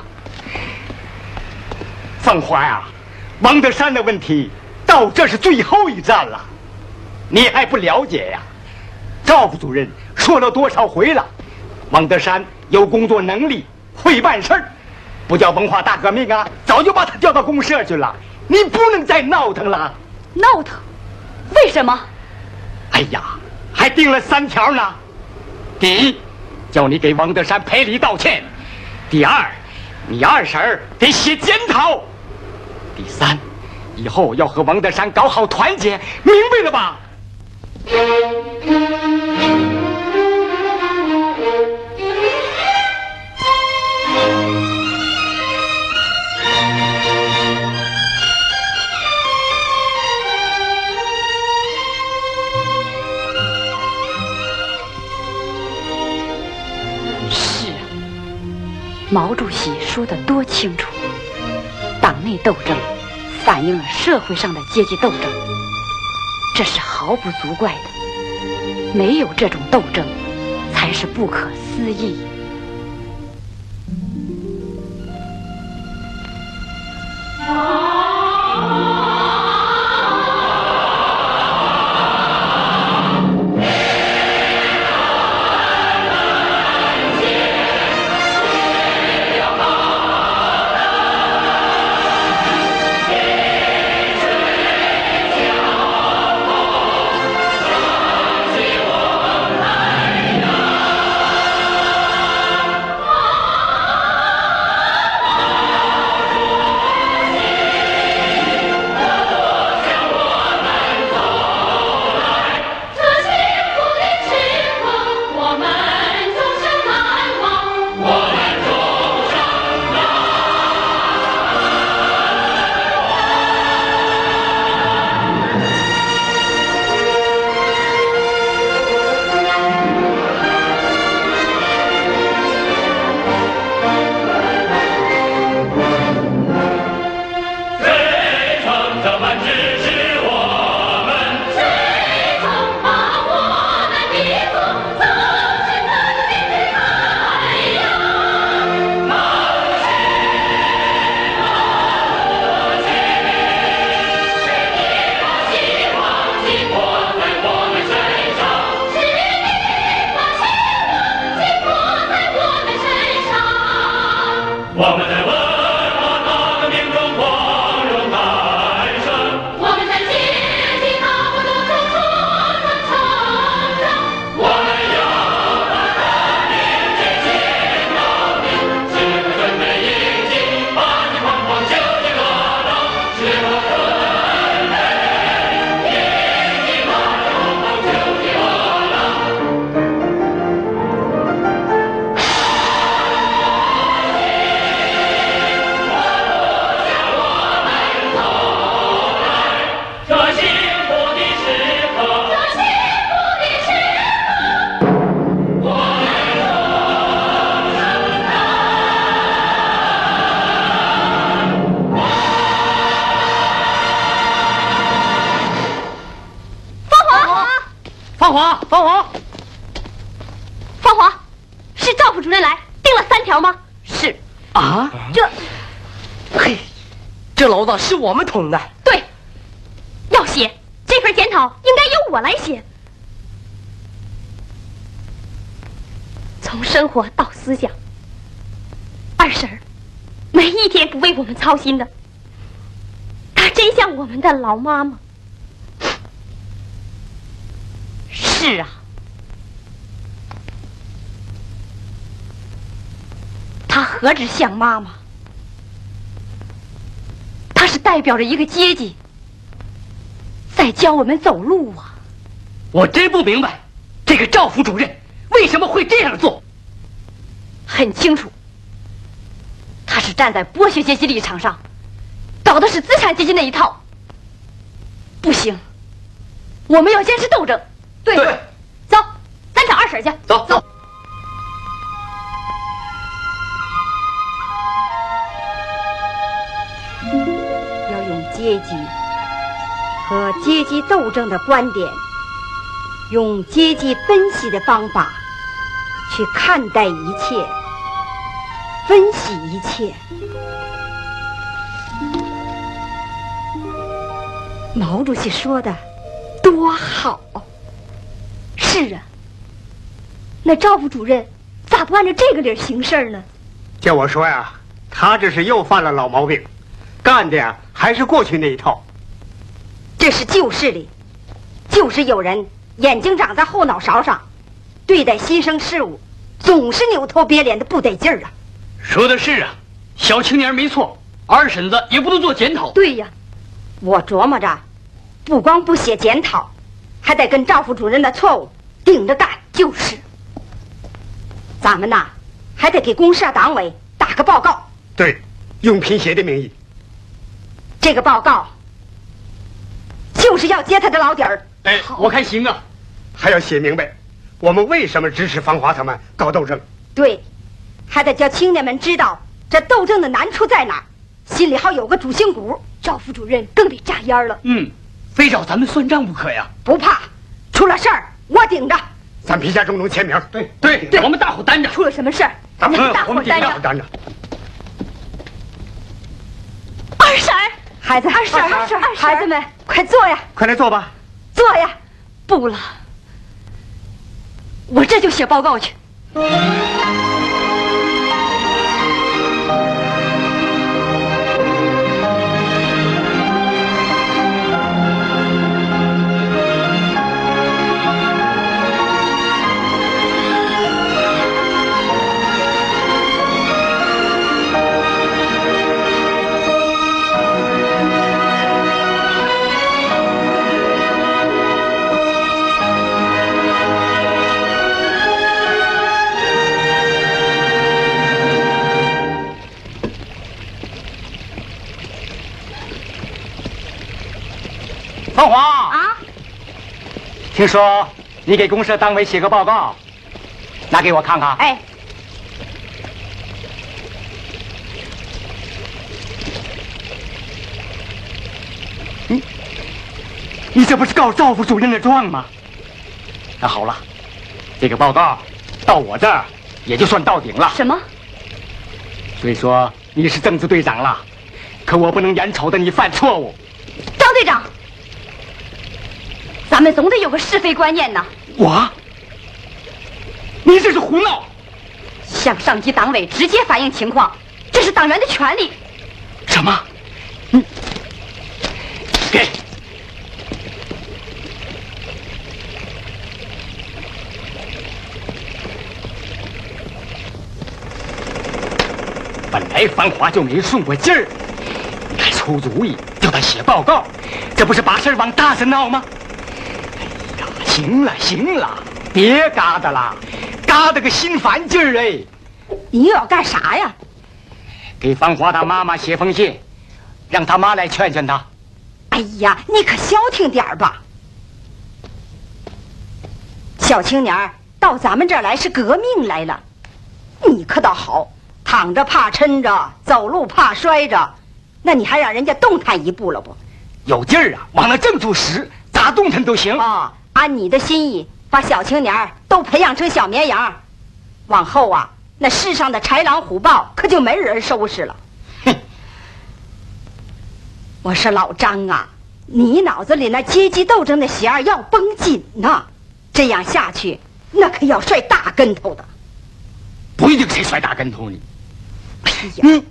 芳华呀，王德山的问题到这是最后一站了，你还不了解呀？赵副主任说了多少回了，王德山有工作能力，会办事儿，不叫文化大革命啊，早就把他调到公社去了。你不能再闹腾了。 闹腾？为什么？ 哎呀，还定了三条呢。第一，叫你给王德山赔礼道歉；第二，你二婶儿得写检讨；第三，以后要和王德山搞好团结，明白了吧？ 毛主席说得多清楚，党内斗争反映了社会上的阶级斗争，这是毫不足怪的。没有这种斗争，才是不可思议。 华，芳华， 芳华，是赵副主任来定了三条吗？ 是啊， 这， 嘿，这篓子是我们捅的。 对，要写这份检讨应该由我来写。从生活到思想，二婶儿没一天不为我们操心的。她真像我们的老妈妈。 是啊， 她何止像妈妈，她是代表着一个阶级，在教我们走路啊！ 我真不明白，这个赵副主任为什么会这样做？ 很清楚，他是站在剥削阶级立场上，搞的是资产阶级那一套。不行，我们要坚持斗争。对， 对走，咱找二婶去。 走走。 要用阶级和阶级斗争的观点，用阶级分析的方法去看待一切，分析一切。毛主席说的多好！ 是啊，那赵副主任咋不按照这个理儿行事呢？ 叫我说呀，他这是又犯了老毛病，干的呀还是过去那一套。 这是旧势力，就是有人眼睛长在后脑勺上，对待新生事物总是扭头别脸的不得劲儿啊。 说的是啊，小青年没错，二婶子也不能做检讨。 对呀，我琢磨着，不光不写检讨，还得跟赵副主任的错误顶着干。就是，咱们呐，还得给公社党委打个报告。 对，用贫协的名义。 这个报告就是要揭他的老底儿。 哎，我看行啊，还要写明白，我们为什么支持芳华他们搞斗争。 对，还得叫青年们知道这斗争的难处在哪儿，心里好有个主心骨。 赵副主任更得炸烟了。 嗯，非找咱们算账不可呀。 不怕，出了事儿我顶着。 咱皮下中农签名。对对对，我们大伙担着。 出了什么事儿， 咱们大伙担着。 担着。 二婶儿， 孩子， 二婶儿，二婶儿， 孩子们快坐呀！ 快来坐吧。 坐呀！ 不了，我这就写报告去。 芳华啊， 听说你给公社党委写个报告，拿给我看看。 哎， 你你这不是告赵副主任的状吗？那好了，这个报告到我这儿也就算到顶了。 什么？ 虽说你是政治队长了，可我不能眼瞅着你犯错误。 张队长，咱们总得有个是非观念呐。 我？你这是胡闹！ 向上级党委直接反映情况，这是党员的权利。 什么？你给。本来芳华就没顺过劲儿，你还出主意叫他写报告，这不是把事往大了闹吗？哎呀，行了行了，别嘎达了，嘎达个心烦劲儿哎！ 你又要干啥呀？ 给芳华她妈妈写封信，让她妈来劝劝她。 哎呀，你可消停点儿吧！小青年到咱们这儿来是革命来了，你可倒好。躺着怕抻着，走路怕摔着，那你还让人家动弹一步了不？ 有劲儿啊，往那正处使，咋动弹都行啊！按你的心意， 把小青年都培养成小绵羊，往后啊，那世上的豺狼虎豹可就没人收拾了。 哼！ 我说老张啊，你脑子里那阶级斗争的弦儿要绷紧呐，这样下去，那可要摔大跟头的。 不一定谁摔大跟头呢。 哎呀，嗯，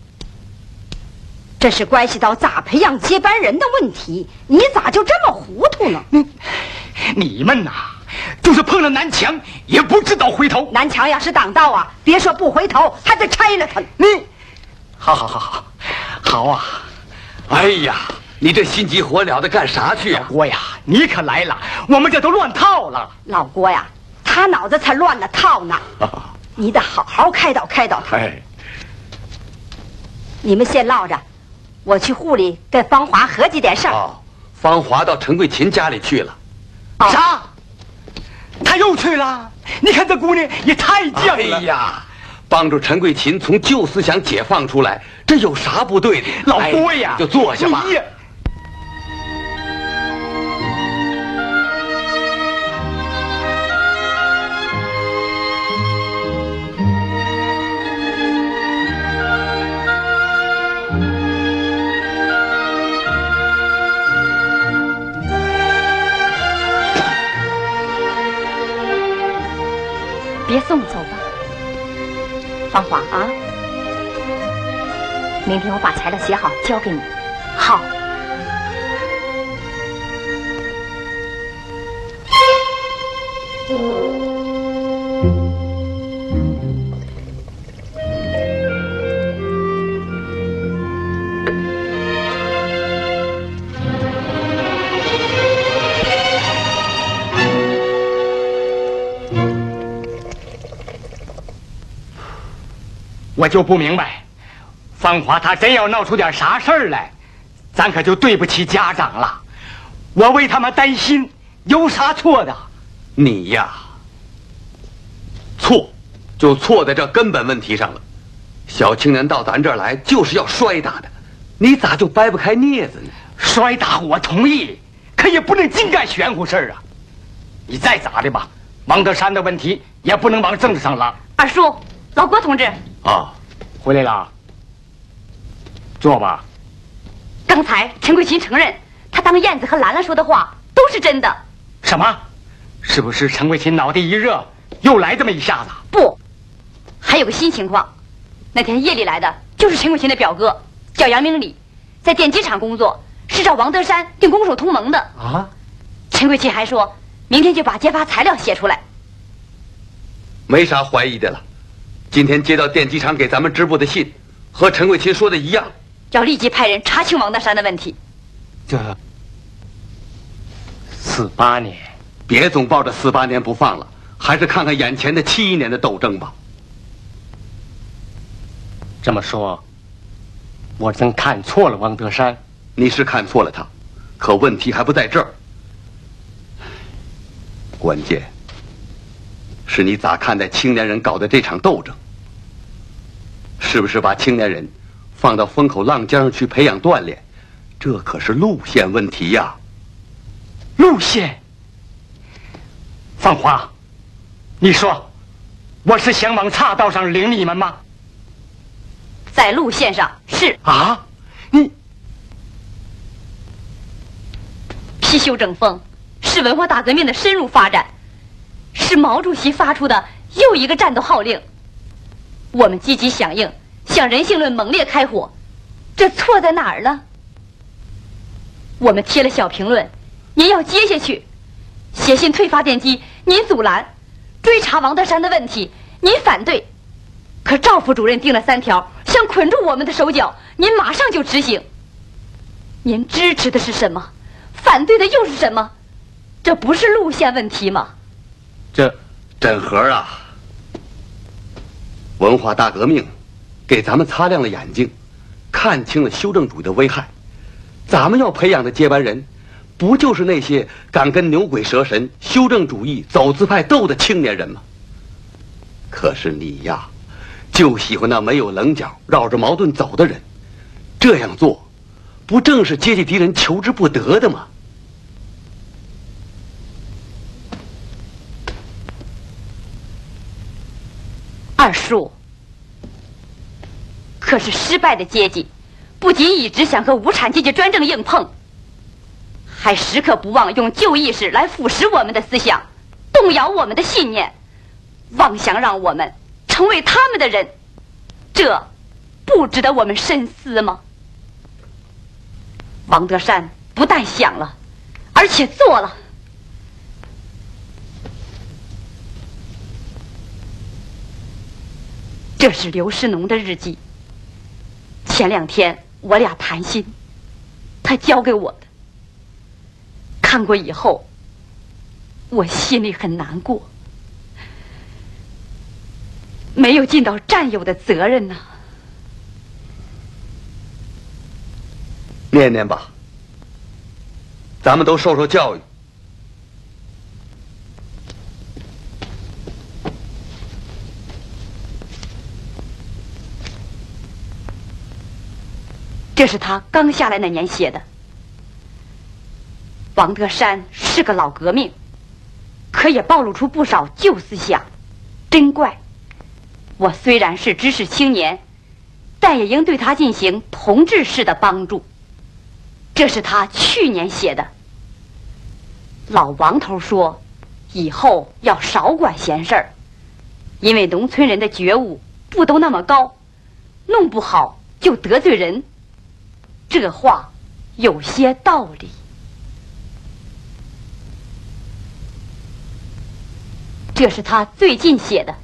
这是关系到咋培养接班人的问题，你咋就这么糊涂呢？ 嗯，你们呐，就是碰了南墙也不知道回头。 南墙要是挡道啊，别说不回头，还得拆了它。 你，好好好好，好啊！ 哎呀，你这心急火燎的干啥去啊？ 老郭呀，你可来了，我们这都乱套了。 老郭呀，他脑子才乱了套呢。你得好好开导开导他。 哎， 你们先唠着，我去户里跟芳华合计点事儿。 哦，芳华到陈桂琴家里去了。 哦、 啥？他又去了？你看这姑娘也太犟了。 哎呀，帮助陈桂琴从旧思想解放出来，这有啥不对的？ 老郭呀， 哎、就坐下吧。 别送走吧，芳华啊！明天我把材料写好交给你。 好。 我就不明白，芳华她真要闹出点啥事儿来，咱可就对不起家长了。我为他们担心，有啥错的？ 你呀，错就错在这根本问题上了。小青年到咱这儿来就是要摔打的，你咋就掰不开镊子呢？ 摔打我同意，可也不能净干玄乎事儿啊！你再咋的吧，王德山的问题也不能往政治上拉。 二叔，老郭同志。 啊， 回来了，坐吧。 刚才陈桂琴承认，他当燕子和兰兰说的话都是真的。 什么？是不是陈桂琴脑袋一热，又来这么一下子？ 不，还有个新情况。那天夜里来的就是陈桂琴的表哥，叫杨明礼，在电机厂工作，是找王德山订攻守同盟的。 啊？ 陈桂琴还说，明天就把揭发材料写出来。 没啥怀疑的了。今天接到电机厂给咱们支部的信，和陈桂琴说的一样， 要立即派人查清王德山的问题。 这四八年， 别总抱着四八年不放了，还是看看眼前的七一年的斗争吧。 这么说，我真看错了王德山。 你是看错了他，可问题还不在这儿，关键是你咋看待青年人搞的这场斗争？是不是把青年人放到风口浪尖上去培养锻炼？这可是路线问题呀！ 路线？芳华，你说我是想往岔道上领你们吗？ 在路线上是啊，你批修正风是文化大革命的深入发展，是毛主席发出的又一个战斗号令。我们积极响应，向人性论猛烈开火，这错在哪儿了？我们贴了小评论，您要接下去；写信退发电机，您阻拦；追查王德山的问题，您反对。可赵副主任定了三条，想捆住我们的手脚，您马上就执行。您支持的是什么？反对的又是什么？这不是路线问题吗？ 这振和啊，文化大革命给咱们擦亮了眼睛，看清了修正主义的危害。咱们要培养的接班人，不就是那些敢跟牛鬼蛇神、修正主义走资派斗的青年人吗？可是你呀，就喜欢那没有棱角、绕着矛盾走的人。这样做，不正是阶级敌人求之不得的吗？ 二叔，可是失败的阶级，不仅一直想和无产阶级专政硬碰，还时刻不忘用旧意识来腐蚀我们的思想，动摇我们的信念，妄想让我们成为他们的人，这不值得我们深思吗？王德山不但想了，而且做了。这是刘世农的日记。前两天我俩谈心，他交给我的。看过以后，我心里很难过，没有尽到战友的责任呢。 念念吧，咱们都受受教育。 这是他刚下来那年写的。王德山是个老革命，可也暴露出不少旧思想，真怪。我虽然是知识青年，但也应对他进行同志式的帮助。这是他去年写的。老王头说，以后要少管闲事儿，因为农村人的觉悟不都那么高，弄不好就得罪人。这话有些道理。这是他最近写的。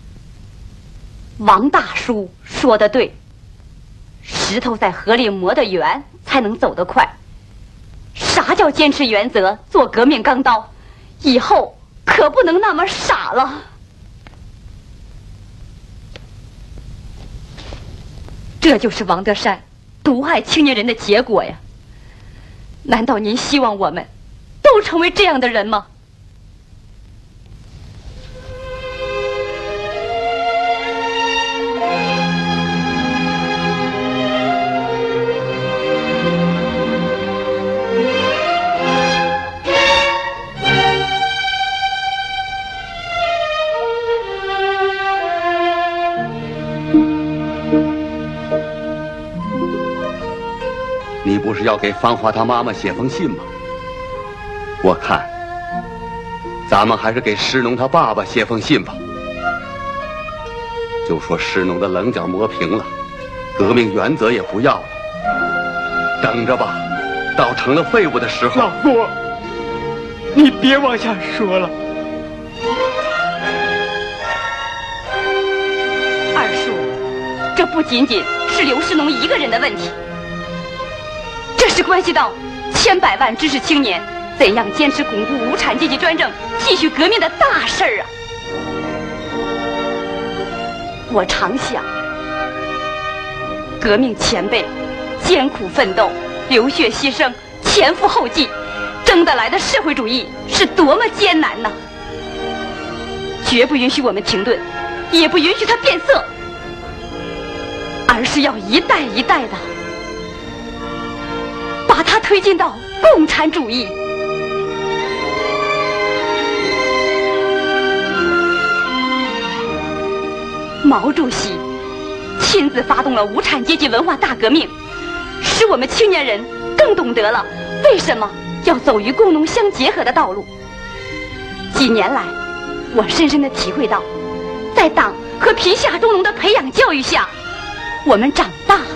王大叔说得对，石头在河里磨得圆，才能走得快。啥叫坚持原则，做革命钢刀？以后可不能那么傻了。这就是王德山毒害青年人的结果呀！难道您希望我们都成为这样的人吗？ 你不是要给芳华她妈妈写封信吗？我看，咱们还是给石农他爸爸写封信吧。就说石农的棱角磨平了，革命原则也不要了，等着吧，到成了废物的时候。 老郭，你别往下说了。 二叔，这不仅仅是刘世农一个人的问题。这是关系到千百万知识青年怎样坚持巩固无产阶级专政、继续革命的大事儿啊！我常想，革命前辈艰苦奋斗、流血牺牲、前赴后继，争得来的社会主义是多么艰难呢！绝不允许我们停顿，也不允许它变色，而是要一代一代的把它推进到共产主义。毛主席亲自发动了无产阶级文化大革命，使我们青年人更懂得了为什么要走于工农相结合的道路。几年来，我深深地体会到，在党和贫下中农的培养教育下，我们长大了。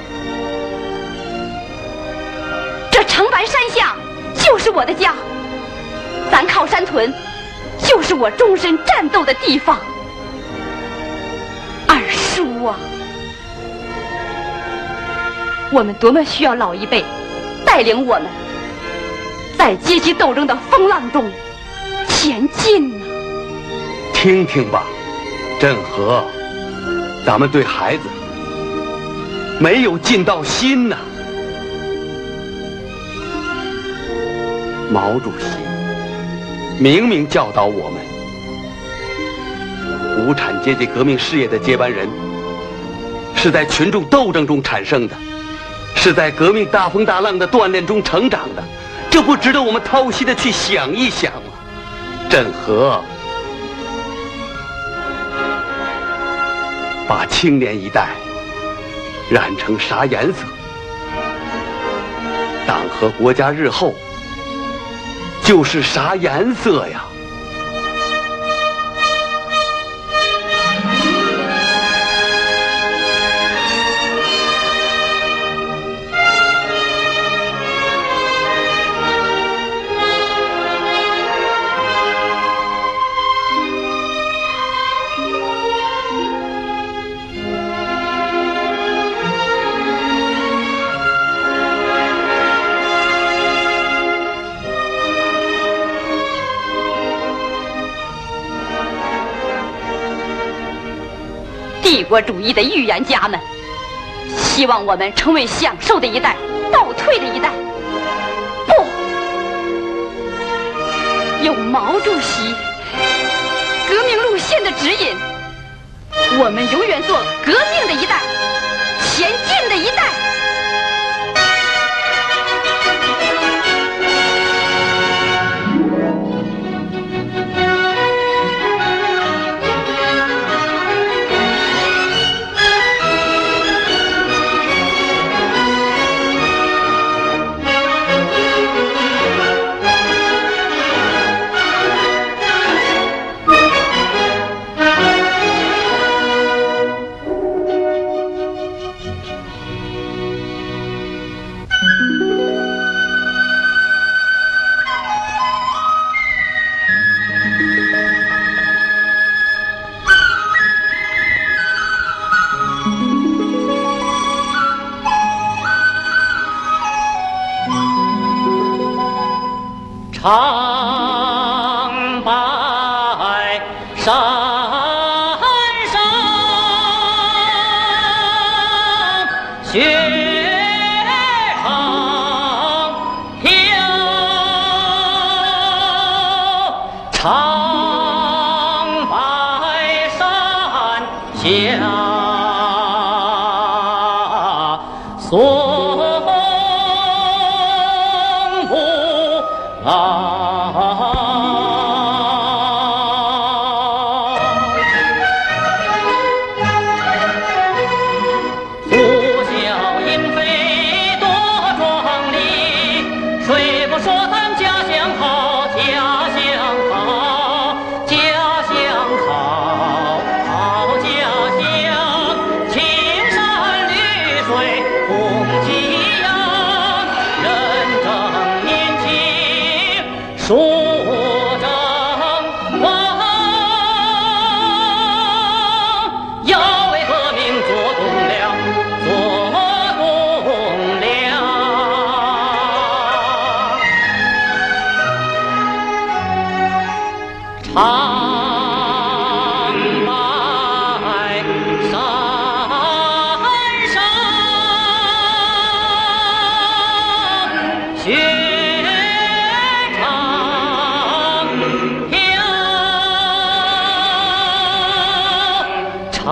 这长白山下就是我的家，咱靠山屯就是我终身战斗的地方。二叔啊，我们多么需要老一辈带领我们在阶级斗争的风浪中前进呢！ 听听吧，振和，咱们对孩子没有尽到心呐。毛主席明明教导我们，无产阶级革命事业的接班人是在群众斗争中产生的，是在革命大风大浪的锻炼中成长的，这不值得我们掏心的去想一想吗？振和， 把青年一代染成啥颜色，党和国家日后就是啥颜色呀？ 帝国主义的预言家们希望我们成为享受的一代，倒退的一代。不，有毛主席革命路线的指引，我们永远做革命的一代，前进的一代。 长白山上雪长飘，长白山下松柏啊。书正光，要为革命做栋梁，做栋梁。长白山上雪。长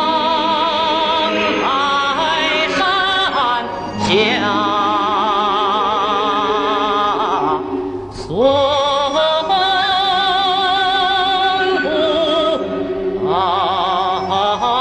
白山下松柏啊。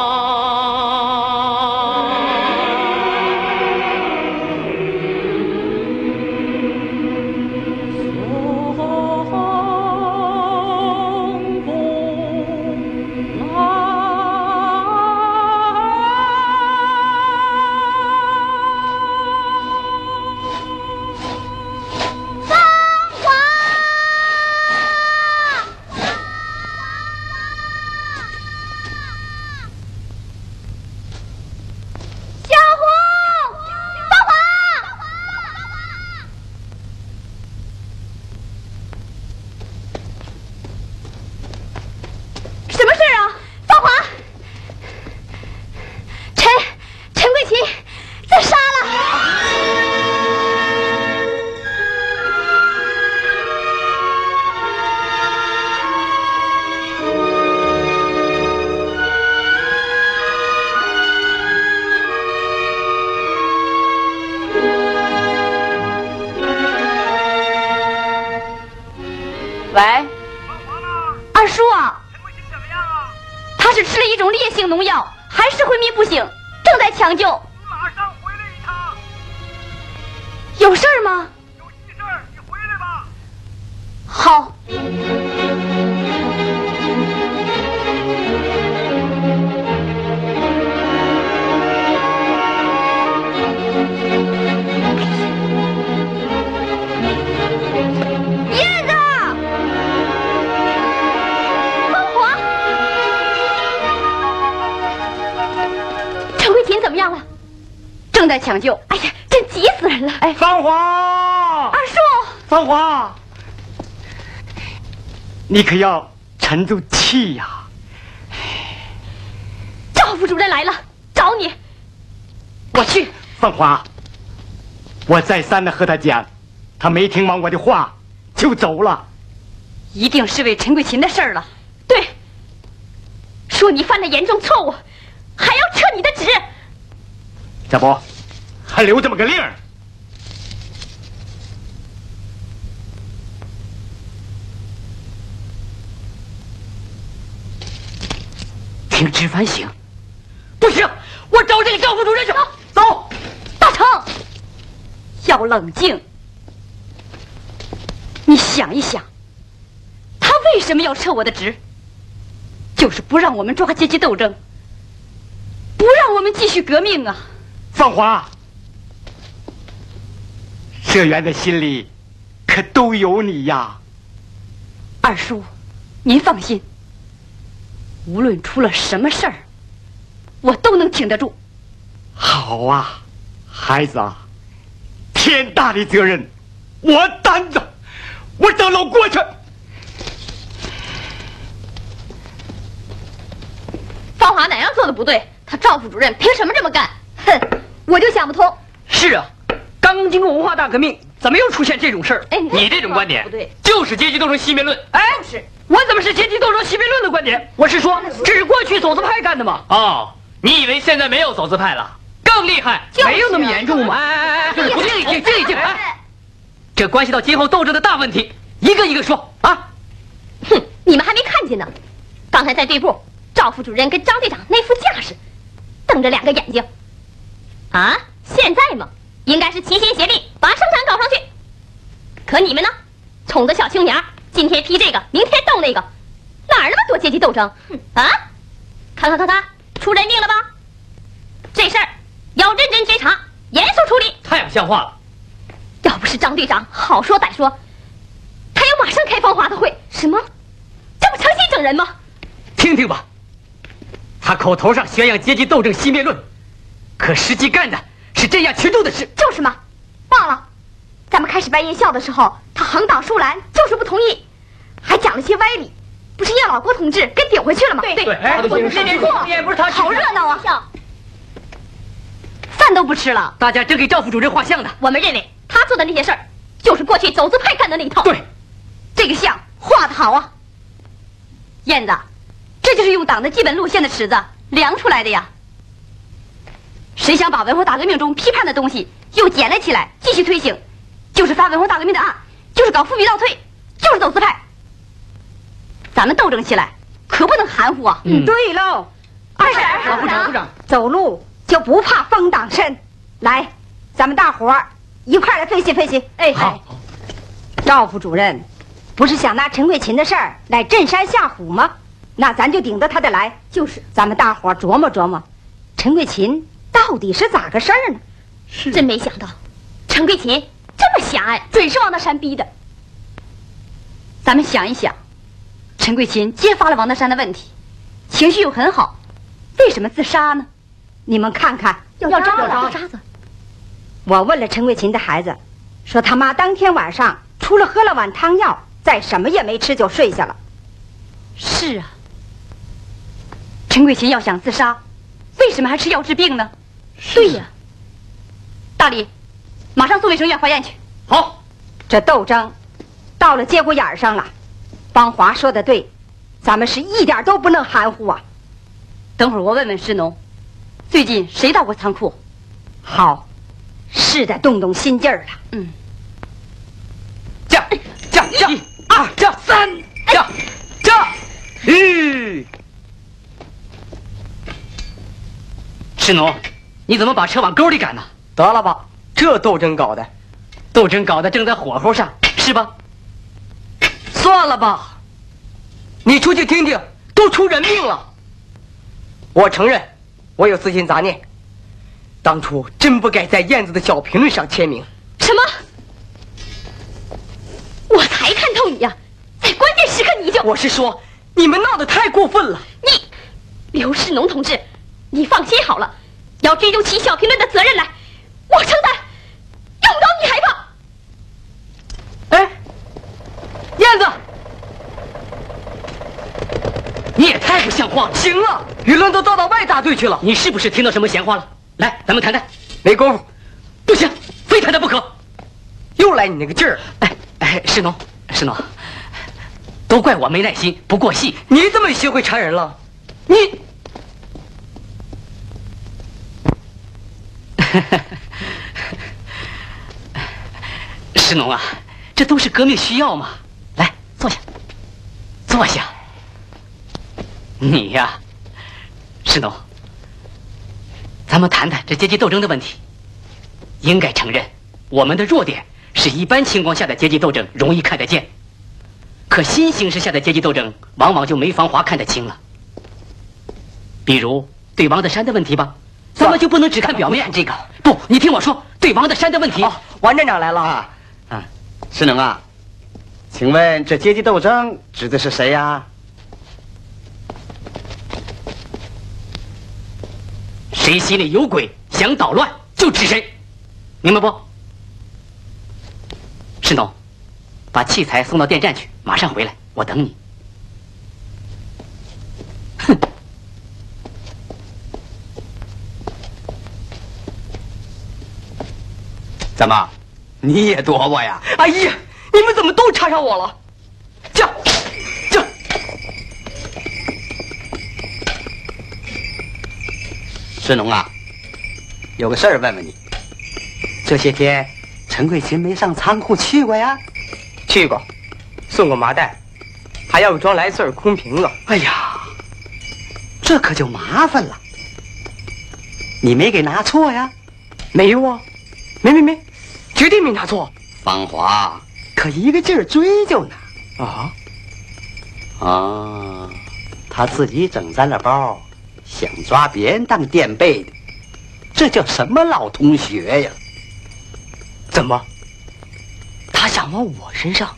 喂，二叔啊，他是吃了一种烈性农药， 还是昏迷不醒，正在抢救。 你马上回来一趟。 有事儿吗？ 有急事儿，你回来吧。 好。 燕子， 芳华，陈桂琴怎么样了？ 正在抢救。 哎呀，真急死人了！哎， 芳华， 二叔， 芳华，你可要沉住气呀！ 赵副主任来了，找你。 我去。芳华，我再三的和他讲，他没听完我的话就走了。 一定是为陈桂琴的事儿了。 对，说你犯了严重错误，还要撤你的职。 这不，还留这么个令儿。 听值反省，不行，我找这个赵副主任去。走， 大成， 要冷静。你想一想，他为什么要撤我的职？就是不让我们抓阶级斗争，不让我们继续革命啊！ 芳华，社员的心里可都有你呀。 二叔，您放心，无论出了什么事儿，我都能挺得住。 好啊，孩子啊，天大的责任我担着，我上楼过去。 芳华哪样做的不对？他赵副主任凭什么这么干？ 哼，我就想不通。 是啊，刚经过文化大革命，怎么又出现这种事儿？ 哎， 你这种观点不对， 就是阶级斗争熄灭论。哎， 是我怎么是阶级斗争熄灭论的观点？我是说，这是过去走资派干的嘛。 哦，你以为现在没有走资派了？更厉害， 没有那么严重嘛。哎哎哎，就是不静一静，静一静。哎，这关系到今后斗争的大问题，一个一个说啊。 哼，你们还没看见呢，刚才在队部，赵副主任跟张队长那副架势，瞪着两个眼睛。啊，现在嘛，应该是齐心协力把生产搞上去。可你们呢，冲着小青年，今天批这个，明天斗那个，哪儿那么多阶级斗争？啊，看看看看，出人命了吧？这事儿要认真追查，严肃处理。 太不像话了！ 要不是张队长好说歹说，他要马上开芳华的会。什么？这不诚心整人吗？ 听听吧，他口头上宣扬阶级斗争熄灭论，可实际干的是镇压群众的事。 就是嘛，忘了，咱们开始办夜校的时候，他横挡竖拦，就是不同意，还讲了些歪理，不是让老郭同志跟顶回去了吗？对对，哎， 我没错， 也不是他， 好热闹啊！饭都不吃了， 大家真给赵副主任画像的。 我们认为他做的那些事儿，就是过去走资派干的那一套。 对， 这个像画得好啊，燕子，这就是用党的基本路线的尺子量出来的呀。谁想把文化大革命中批判的东西又捡了起来，继续推行，就是发文化大革命的案，就是搞复辟倒退，就是走资派。咱们斗争起来可不能含糊啊！ 嗯， 对喽，二婶， 部长部长， 走路就不怕风挡身。来，咱们大伙儿一块儿来分析分析。哎， 好。 赵副主任不是想拿陈桂琴的事儿来镇山吓唬吗？那咱就顶着他的来。就是，咱们大伙儿琢磨琢磨，陈桂琴到底是咋个事儿呢？ 是，真没想到，陈桂琴这么狭隘，准是王大山逼的。 咱们想一想，陈桂琴揭发了王大山的问题，情绪又很好，为什么自杀呢？你们看看， 要渣子，要渣子。 我问了陈桂琴的孩子，说他妈当天晚上除了喝了碗汤药，再什么也没吃就睡下了。是啊，陈桂琴要想自杀，为什么还吃药治病呢？对呀，大李，马上送卫生院化验去。 好， 这斗争到了节骨眼上了。邦华说的对，咱们是一点都不能含糊啊。等会儿我问问石农，最近谁到过仓库？好，是得动动心劲儿了。嗯， 降降降，一二降三降降，吁。 石农，你怎么把车往沟里赶呢？ 得了吧，这斗争搞的， 斗争搞得正在火候上，是吧？ 算了吧，你出去听听，都出人命了。我承认，我有私心杂念，当初真不该在燕子的小评论上签名。 什么？我才看透你呀！在关键时刻你就…… 我是说，你们闹得太过分了。 你，刘世农同志，你放心好了，要追究起小评论的责任来，我承担，用不着你害怕。 哎，燕子， 你也太不像话了！ 行了，舆论都倒到外大队去了， 你是不是听到什么闲话了？来，咱们谈谈。 没工夫， 不行，非谈谈不可。 又来你那个劲儿！ 哎哎，石农，石农，都怪我没耐心，不过细。 你怎么学会缠人了？你， 石农啊，这都是革命需要嘛。来，坐下，坐下。你呀，石农，咱们谈谈这阶级斗争的问题。应该承认，我们的弱点是一般情况下的阶级斗争容易看得见，可新形势下的阶级斗争往往就没芳华看得清了。比如对王德山的问题吧，咱们就不能只看表面。这个不，你听我说，对王德山的问题。 哦，王站长来了啊啊，石能啊，请问这阶级斗争指的是谁呀？ 谁心里有鬼，想捣乱就指谁，明白不？石农，把器材送到电站去，马上回来，我等你。哼！ 怎么，你也躲我呀？ 哎呀，你们怎么都插上我了？这，这。 石农啊，有个事儿问问你。这些天，陈桂琴没上仓库去过呀？ 去过，送过麻袋，还要装来穗空瓶子。 哎呀，这可就麻烦了。你没给拿错呀？ 没有啊，没没没，绝对没拿错。 芳华可一个劲儿追究呢。 啊啊，他自己整沾了包，想抓别人当垫背的，这叫什么老同学呀？ 怎么？他想往我身上？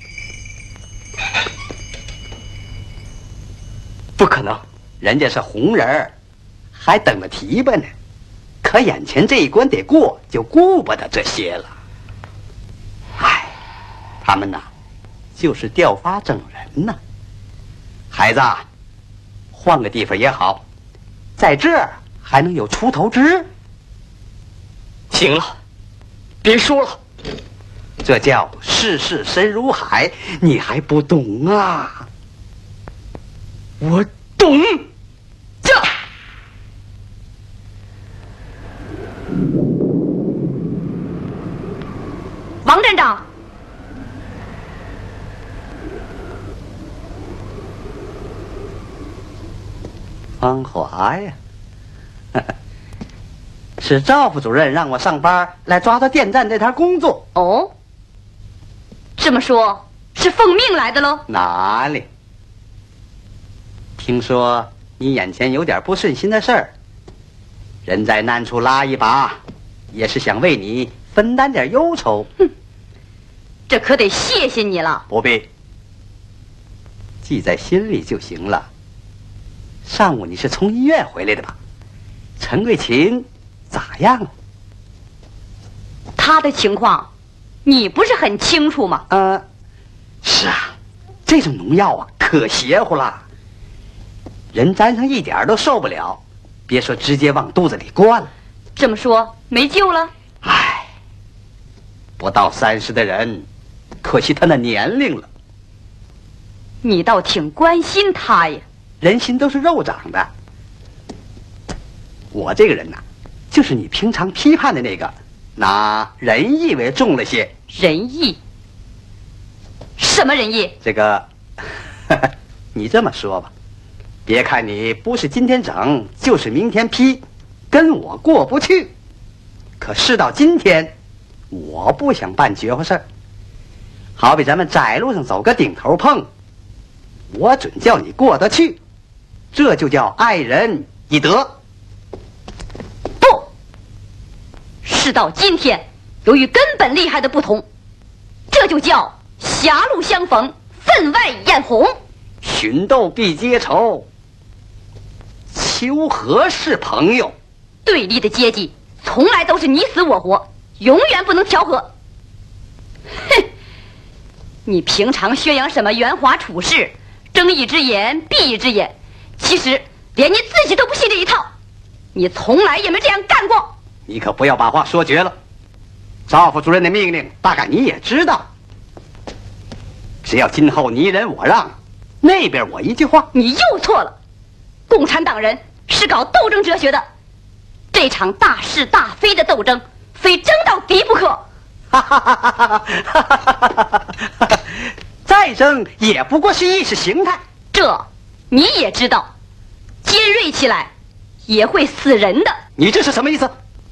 不可能， 人家是红人儿，还等着提拔呢。可眼前这一关得过，就顾不得这些了。唉，他们呐，就是调发整人呐。孩子，换个地方也好，在这儿还能有出头之。 行了，别说了。 这叫世事深如海，你还不懂啊？ 我懂。这， 王站长， 芳华呀，是赵副主任让我上班来抓到电站这摊工作。 哦，这么说，是奉命来的喽？ 哪里？听说你眼前有点不顺心的事儿，人在难处拉一把，也是想为你分担点忧愁。 哼，这可得谢谢你了。 不必，记在心里就行了。上午你是从医院回来的吧？陈桂琴咋样？ 他的情况，你不是很清楚吗？ 呃，是啊，这种农药啊，可邪乎了，人沾上一点都受不了，别说直接往肚子里灌了。 这么说，没救了？ 唉，不到三十的人，可惜他那年龄了。 你倒挺关心他呀。 人心都是肉长的。我这个人呐、啊，就是你平常批判的那个，拿仁义为重了些。 仁义？什么仁义？ 这个，呵呵你这么说吧，别看你不是今天整，就是明天批， 跟我过不去。可事到今天，我不想办绝户事儿。好比咱们窄路上走个顶头碰，我准叫你过得去，这就叫爱人以德。 不，事到今天，由于根本利害的不同，这就叫狭路相逢，分外眼红。 寻斗必结仇，求和是朋友。 对立的阶级从来都是你死我活，永远不能调和。哼！你平常宣扬什么圆滑处事、睁一只眼闭一只眼，其实连你自己都不信这一套，你从来也没这样干过。 你可不要把话说绝了。赵副主任的命令，大概你也知道。只要今后你忍我让，那边我一句话， 你又错了。共产党人是搞斗争哲学的，这场大是大非的斗争，非争到底不可。 哈哈哈哈哈哈！再争也不过是意识形态， 这你也知道，尖锐起来也会死人的。 你这是什么意思？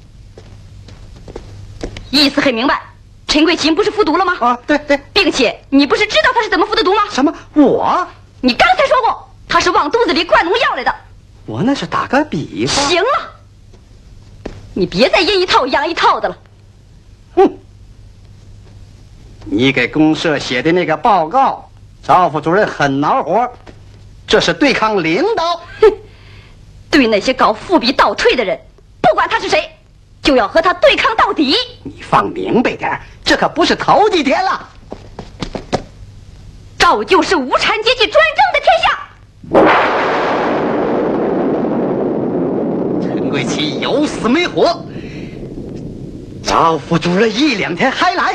意思很明白，陈桂琴不是服毒了吗？ 啊，对对， 并且你不是知道他是怎么服的毒吗？ 什么？我？ 你刚才说过，他是往肚子里灌农药来的。 我那是打个比方。 行了，你别再阴一套阳一套的了。 哼！你给公社写的那个报告，赵副主任很恼火，这是对抗领导。 哼！对那些搞复辟倒退的人，不管他是谁，就要和他对抗到底。 你放明白点，这可不是头几天了。 照旧是无产阶级专政的天下。 陈桂琴有死没活，赵副主任一两天还来，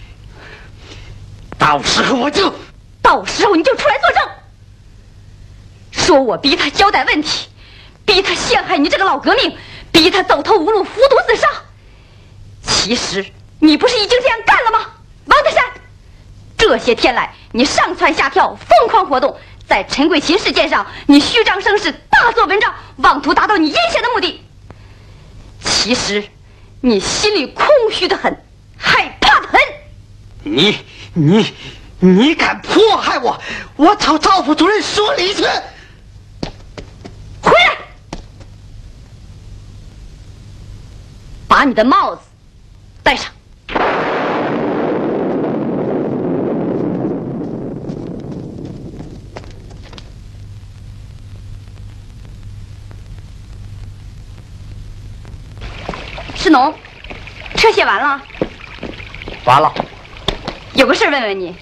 到时候我就…… 到时候你就出来作证，说我逼他交代问题，逼他陷害你这个老革命，逼他走投无路，服毒自杀。其实你不是已经这样干了吗，王德山？这些天来，你上蹿下跳，疯狂活动，在陈桂琴事件上，你虚张声势，大做文章，妄图达到你阴险的目的。其实，你心里空虚的很，害怕的很。 你你你敢迫害我，我找赵副主任说理去。 回来，把你的帽子戴上。世农，车写完了。 完了。 有个事儿问问你。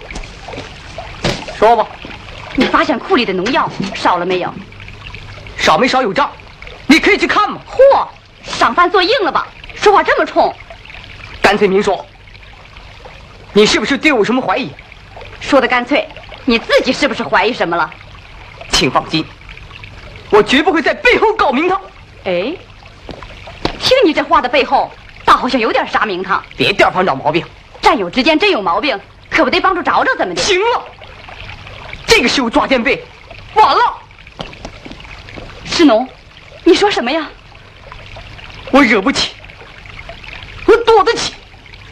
说吧。 你发现库里的农药少了没有？ 少没少有账，你可以去看嘛。 嚯，上饭做硬了吧？说话这么冲。 干脆明说。你是不是对我有什么怀疑？ 说的干脆，你自己是不是怀疑什么了？ 请放心，我绝不会在背后告名堂。 哎。听你这话的背后，倒好像有点啥名堂。 别地方找毛病， 战友之间真有毛病，可不得帮助找找怎么的？ 行了，这个时候抓垫背，完了。 世农，你说什么呀？ 我惹不起，我躲得起。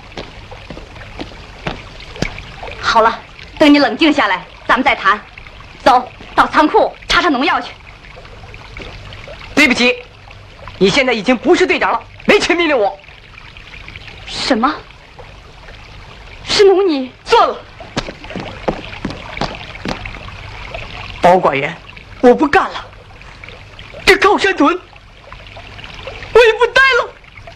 好了，等你冷静下来，咱们再谈。走到仓库查查农药去。 对不起。你现在已经不是队长了，没权命令我。 什么？世农，你算了，保管员，我不干了。这靠山屯，我也不待了。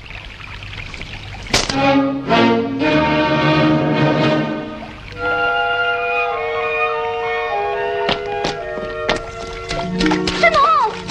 世农。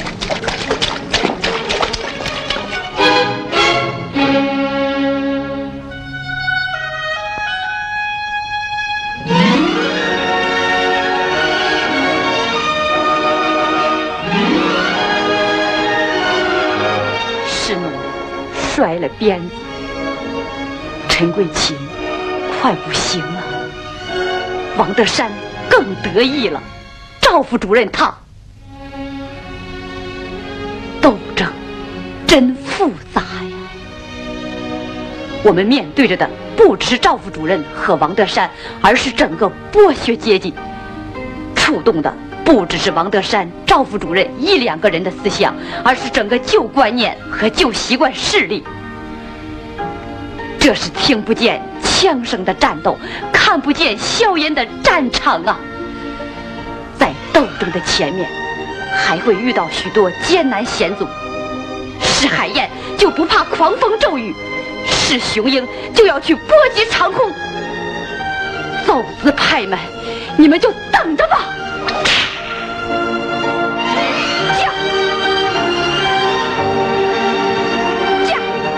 摔了鞭子，陈桂琴快不行了，王德山更得意了，赵副主任他斗争真复杂呀。我们面对着的不只是赵副主任和王德山，而是整个剥削阶级。触动的不只是王德山、赵副主任一两个人的思想，而是整个旧观念和旧习惯势力。这是听不见枪声的战斗，看不见硝烟的战场啊！在斗争的前面，还会遇到许多艰难险阻。是海燕就不怕狂风骤雨，是雄鹰就要去波及长空。走资派们，你们就等着吧！驾！驾！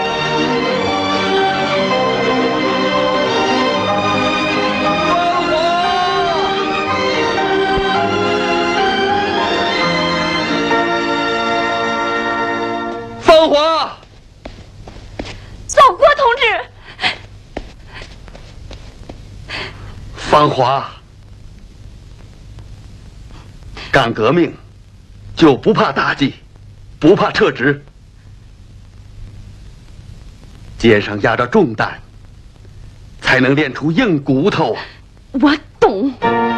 放火！ 老郭同志， 芳华，干革命就不怕大忌，不怕撤职，肩上压着重担，才能练出硬骨头。 我懂。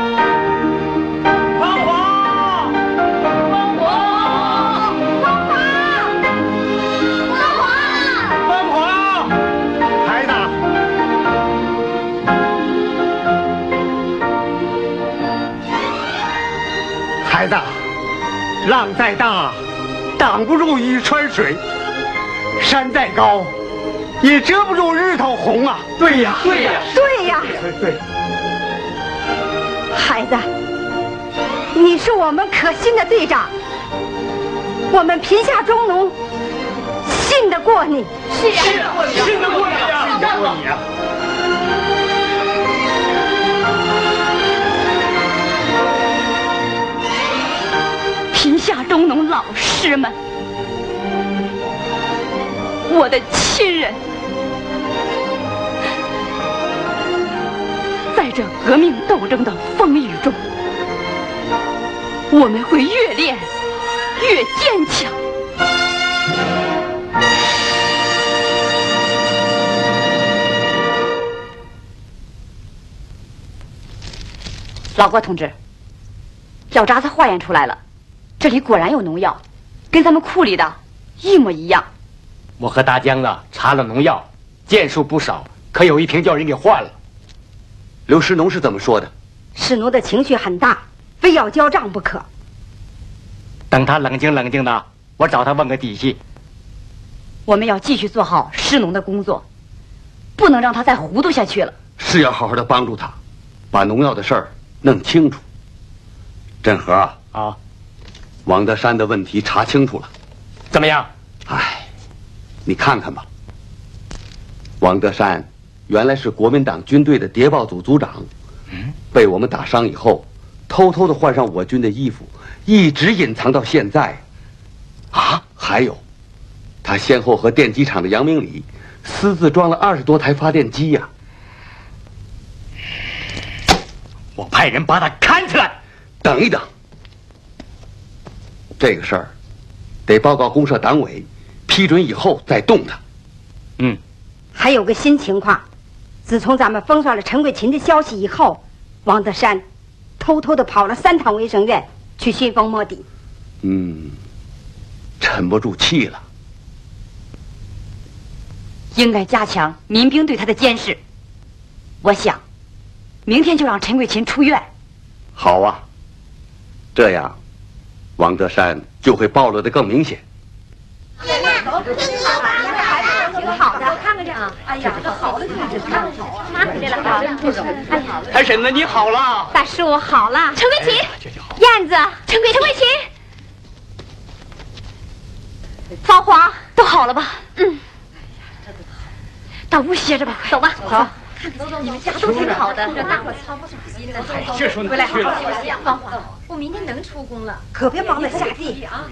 孩子，浪再大，挡不住雨穿水；山再高，也遮不住日头红啊！ 对呀， 对呀，对呀， 对对。 孩子，你是我们可信的队长，我们贫下中农信得过你。 是啊， 信得过你，信得过你啊， 信得过你啊！ 贫下中农老师们，我的亲人，在这革命斗争的风雨中，我们会越练越坚强。老郭同志，药渣子化验出来了。这里果然有农药，跟咱们库里的一模一样。 我和大江子查了农药，件数不少，可有一瓶叫人给换了。 刘师农是怎么说的？ 师奴的情绪很大，非要交账不可。 等他冷静冷静的，我找他问个底细。 我们要继续做好师农的工作，不能让他再糊涂下去了。 是要好好的帮助他，把农药的事儿弄清楚。振和啊， 啊。 王德山的问题查清楚了， 怎么样？ 哎，你看看吧。王德山原来是国民党军队的谍报组组长，嗯，被我们打伤以后，偷偷的换上我军的衣服，一直隐藏到现在。啊，还有，他先后和电机厂的杨明礼私自装了二十多台发电机呀、 啊。我派人把他砍起来。 等一等。这个事儿，得报告公社党委，批准以后再动他。 嗯， 还有个新情况，自从咱们封锁了陈桂琴的消息以后，王德山偷偷的跑了三趟卫生院去寻风摸底。 嗯，沉不住气了。 应该加强民兵对他的监视。我想，明天就让陈桂琴出院。 好啊，这样。王德山就会暴露得更明显。 娜娜，挺好吧？挺好的，看看这啊！哎呀，这好的就是看好啊！妈回来了，好。哎呀， 二婶子你好了， 大叔好了，陈桂琴，燕子，陈桂陈桂琴，芳华都好了吧？ 嗯。 到屋歇着吧， 走吧， 走。 走走，你们家都挺好的，让大伙操不上心的。 这说回来好好休息啊，芳华，我明天能出工了， 可别忙着下地啊。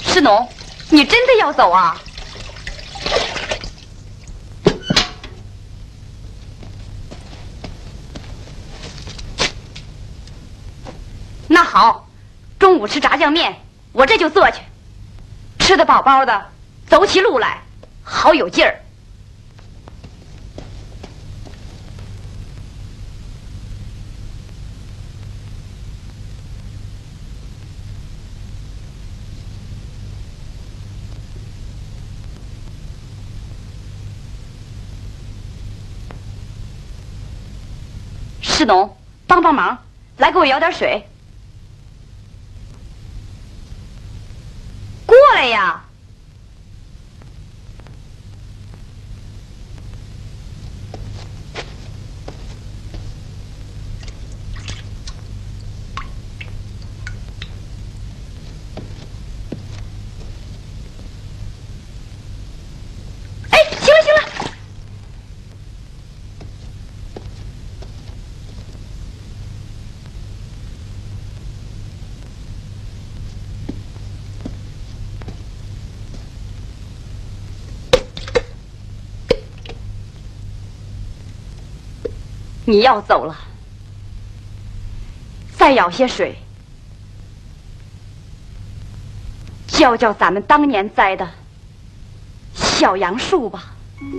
师农，你真的要走啊？那好，中午吃炸酱面，我这就做去。吃得饱饱的，走起路来好有劲儿。士农，帮帮忙，来给我舀点水。过来呀！哎，行了行了。你要走了，再舀些水，浇浇咱们当年栽的小杨树吧。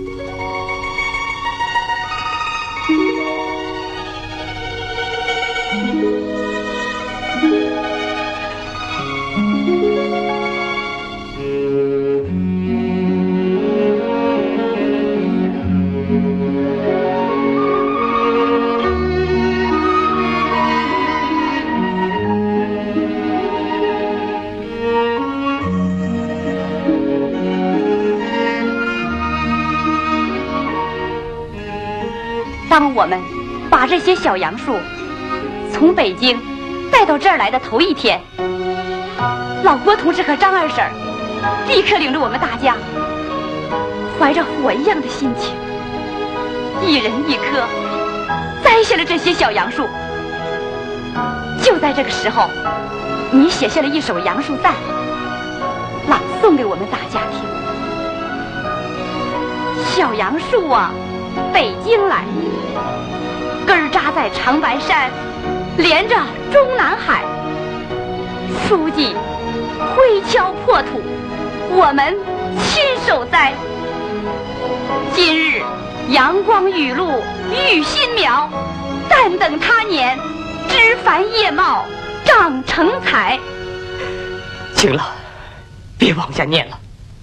当我们把这些小杨树从北京带到这儿来的头一天，老郭同志和张二婶立刻领着我们大家，怀着火一样的心情，一人一棵栽下了这些小杨树。就在这个时候，你写下了一首杨树赞，朗诵给我们大家听。小杨树啊，北京来，根儿扎在长白山，连着中南海。书记挥锹破土，我们亲手栽。今日阳光雨露育新苗，但等他年枝繁叶茂长成材。 行了，别往下念了。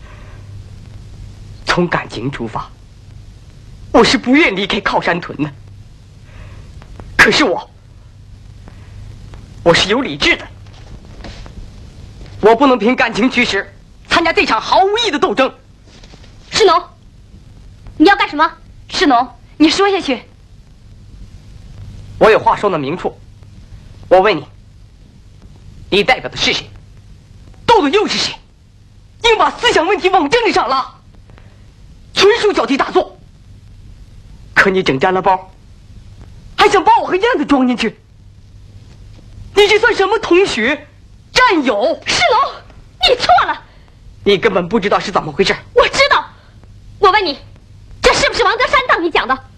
从感情出发，我是不愿离开靠山屯的。可是我，我是有理智的，我不能凭感情驱使参加这场毫无意义的斗争。 士农，你要干什么？ 士农，你说下去。 我有话说的明处。我问你，你代表的是谁？斗的又是谁？硬把思想问题往政治上拉，纯属脚踢大错。可你整沾了包，还想把我和燕子装进去？你这算什么同学、战友？ 士农，你错了。 你根本不知道是怎么回事。 我知道。我问你，这是不是王德山当你讲的？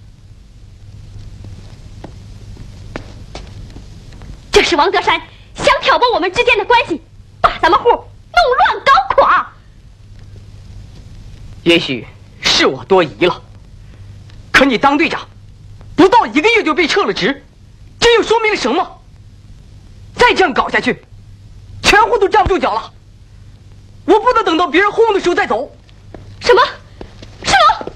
这是王德山想挑拨我们之间的关系，把咱们户弄乱搞垮。 也许是我多疑了，可你当队长不到一个月就被撤了职，这又说明了什么？再这样搞下去，全户都站不住脚了。我不能等到别人轰的时候再走。 什么？士农，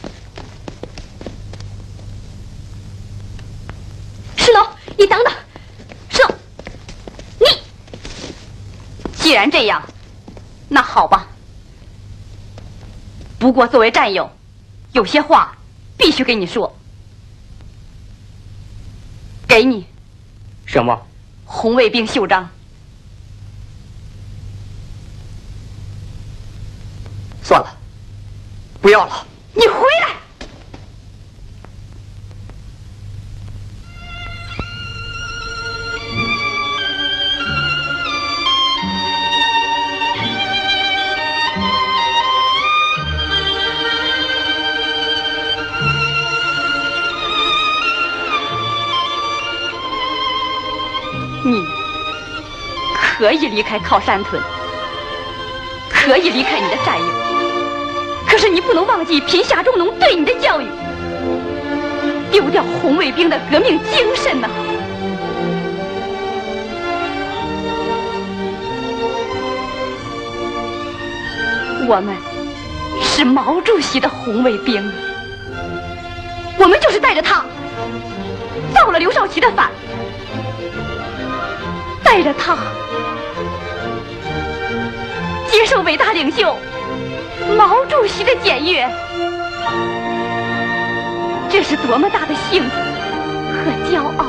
士农，你等等。士农，你既然这样，那好吧。不过作为战友，有些话必须跟你说。给你。 什么？ 红卫兵袖章。 算了，不要了。 你回来！ 你可以离开靠山屯，可以离开你的战友，可是你不能忘记贫下中农对你的教育，丢掉红卫兵的革命精神呐！我们是毛主席的红卫兵，我们就是带着他造了刘少奇的反，带着他接受伟大领袖毛主席的检阅，这是多么大的幸福和骄傲！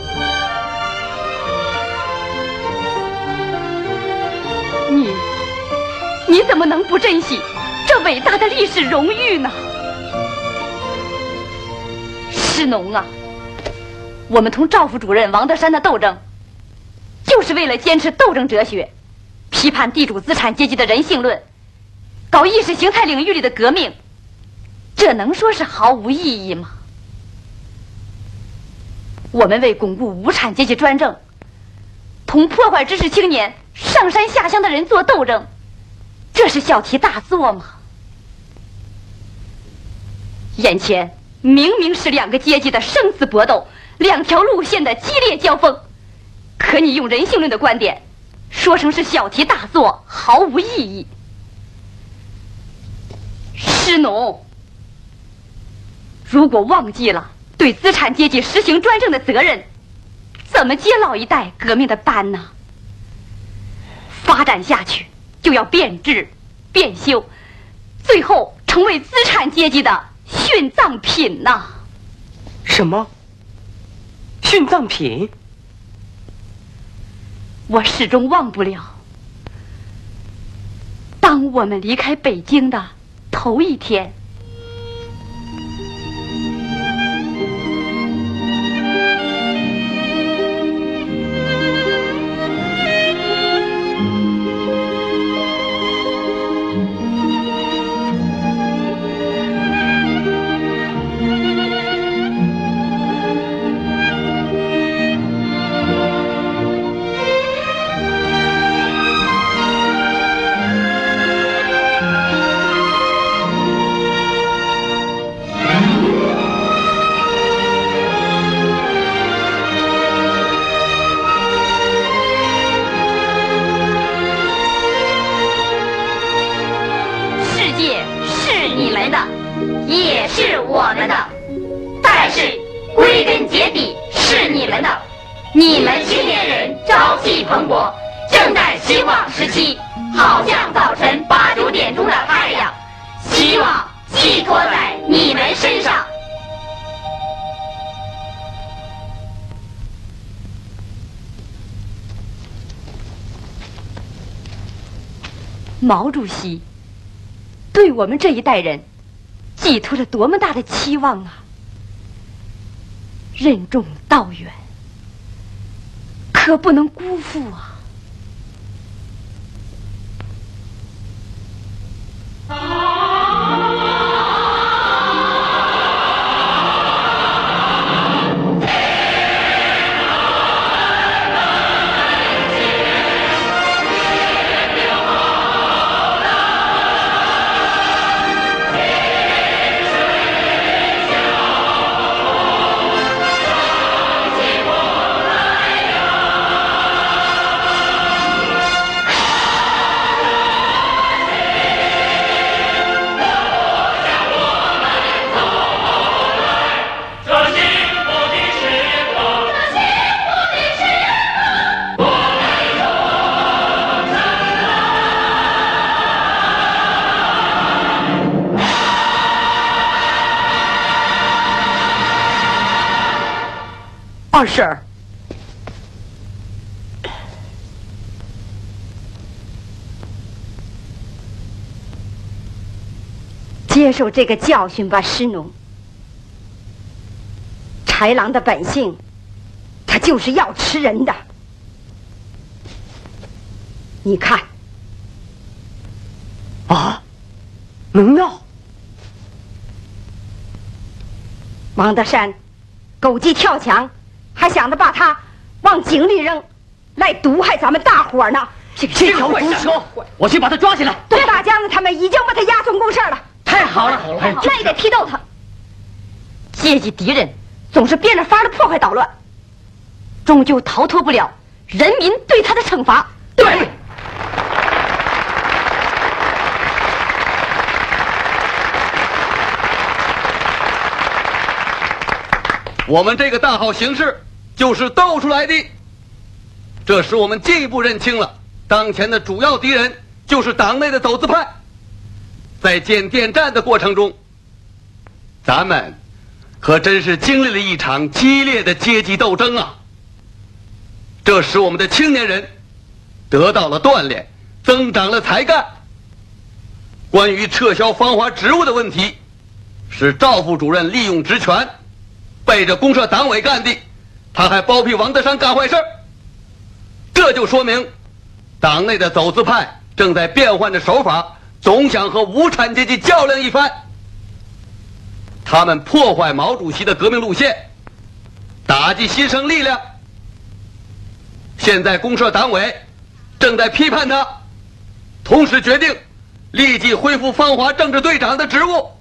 你你怎么能不珍惜这伟大的历史荣誉呢？师农啊，我们同赵副主任王德山的斗争，就是为了坚持斗争哲学，批判地主资产阶级的人性论，搞意识形态领域里的革命，这能说是毫无意义吗？我们为巩固无产阶级专政，同破坏知识青年、上山下乡的人做斗争，这是小题大做吗？眼前明明是两个阶级的生死搏斗，两条路线的激烈交锋，可你用人性论的观点说成是小题大做，毫无意义。师农，如果忘记了对资产阶级实行专政的责任，怎么接老一代革命的班呢？发展下去就要变质变修，最后成为资产阶级的殉葬品呐！ 什么？殉葬品？ 我始终忘不了，当我们离开北京的头一天， 你们青年人朝气蓬勃，正在兴旺时期，好像早晨八九点钟的太阳，希望寄托在你们身上。 毛主席对我们这一代人寄托了多么大的期望啊！任重道远，可不能辜负啊！ 二婶儿， 接受这个教训吧，师农。豺狼的本性，他就是要吃人的。你看， 啊，能要？ 王德山，狗急跳墙。还想着把他往井里扔， 来毒害咱们大伙呢。 这个这条毒蛇，我去把他抓起来。 对，大将子他们已经把他押送公事了。 太好了， 那也得批斗他。 阶级敌人总是变着法的破坏捣乱，终究逃脱不了人民对他的惩罚。 对。 我们这个大好形势就是斗出来的，这使我们进一步认清了当前的主要敌人就是党内的走资派。在建电站的过程中，咱们可真是经历了一场激烈的阶级斗争啊！这使我们的青年人得到了锻炼，增长了才干。关于撤销芳华职务的问题，是赵副主任利用职权背着公社党委干的，他还包庇王德山干坏事，这就说明党内的走资派正在变换着手法，总想和无产阶级较量一番。他们破坏毛主席的革命路线，打击新生力量。现在公社党委正在批判他，同时决定立即恢复芳华政治队长的职务。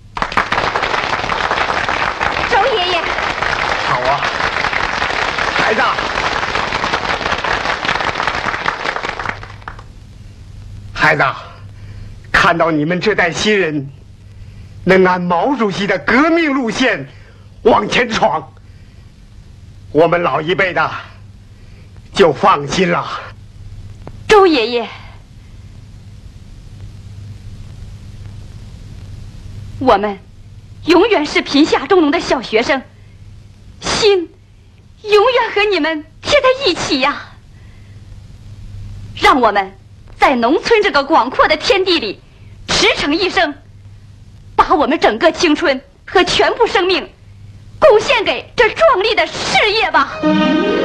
周爷爷， 好啊，孩子，孩子，看到你们这代新人能按毛主席的革命路线往前闯，我们老一辈的就放心了。 周爷爷，我们永远是贫下中农的小学生，心永远和你们贴在一起呀。让我们在农村这个广阔的天地里驰骋一生，把我们整个青春和全部生命贡献给这壮丽的事业吧。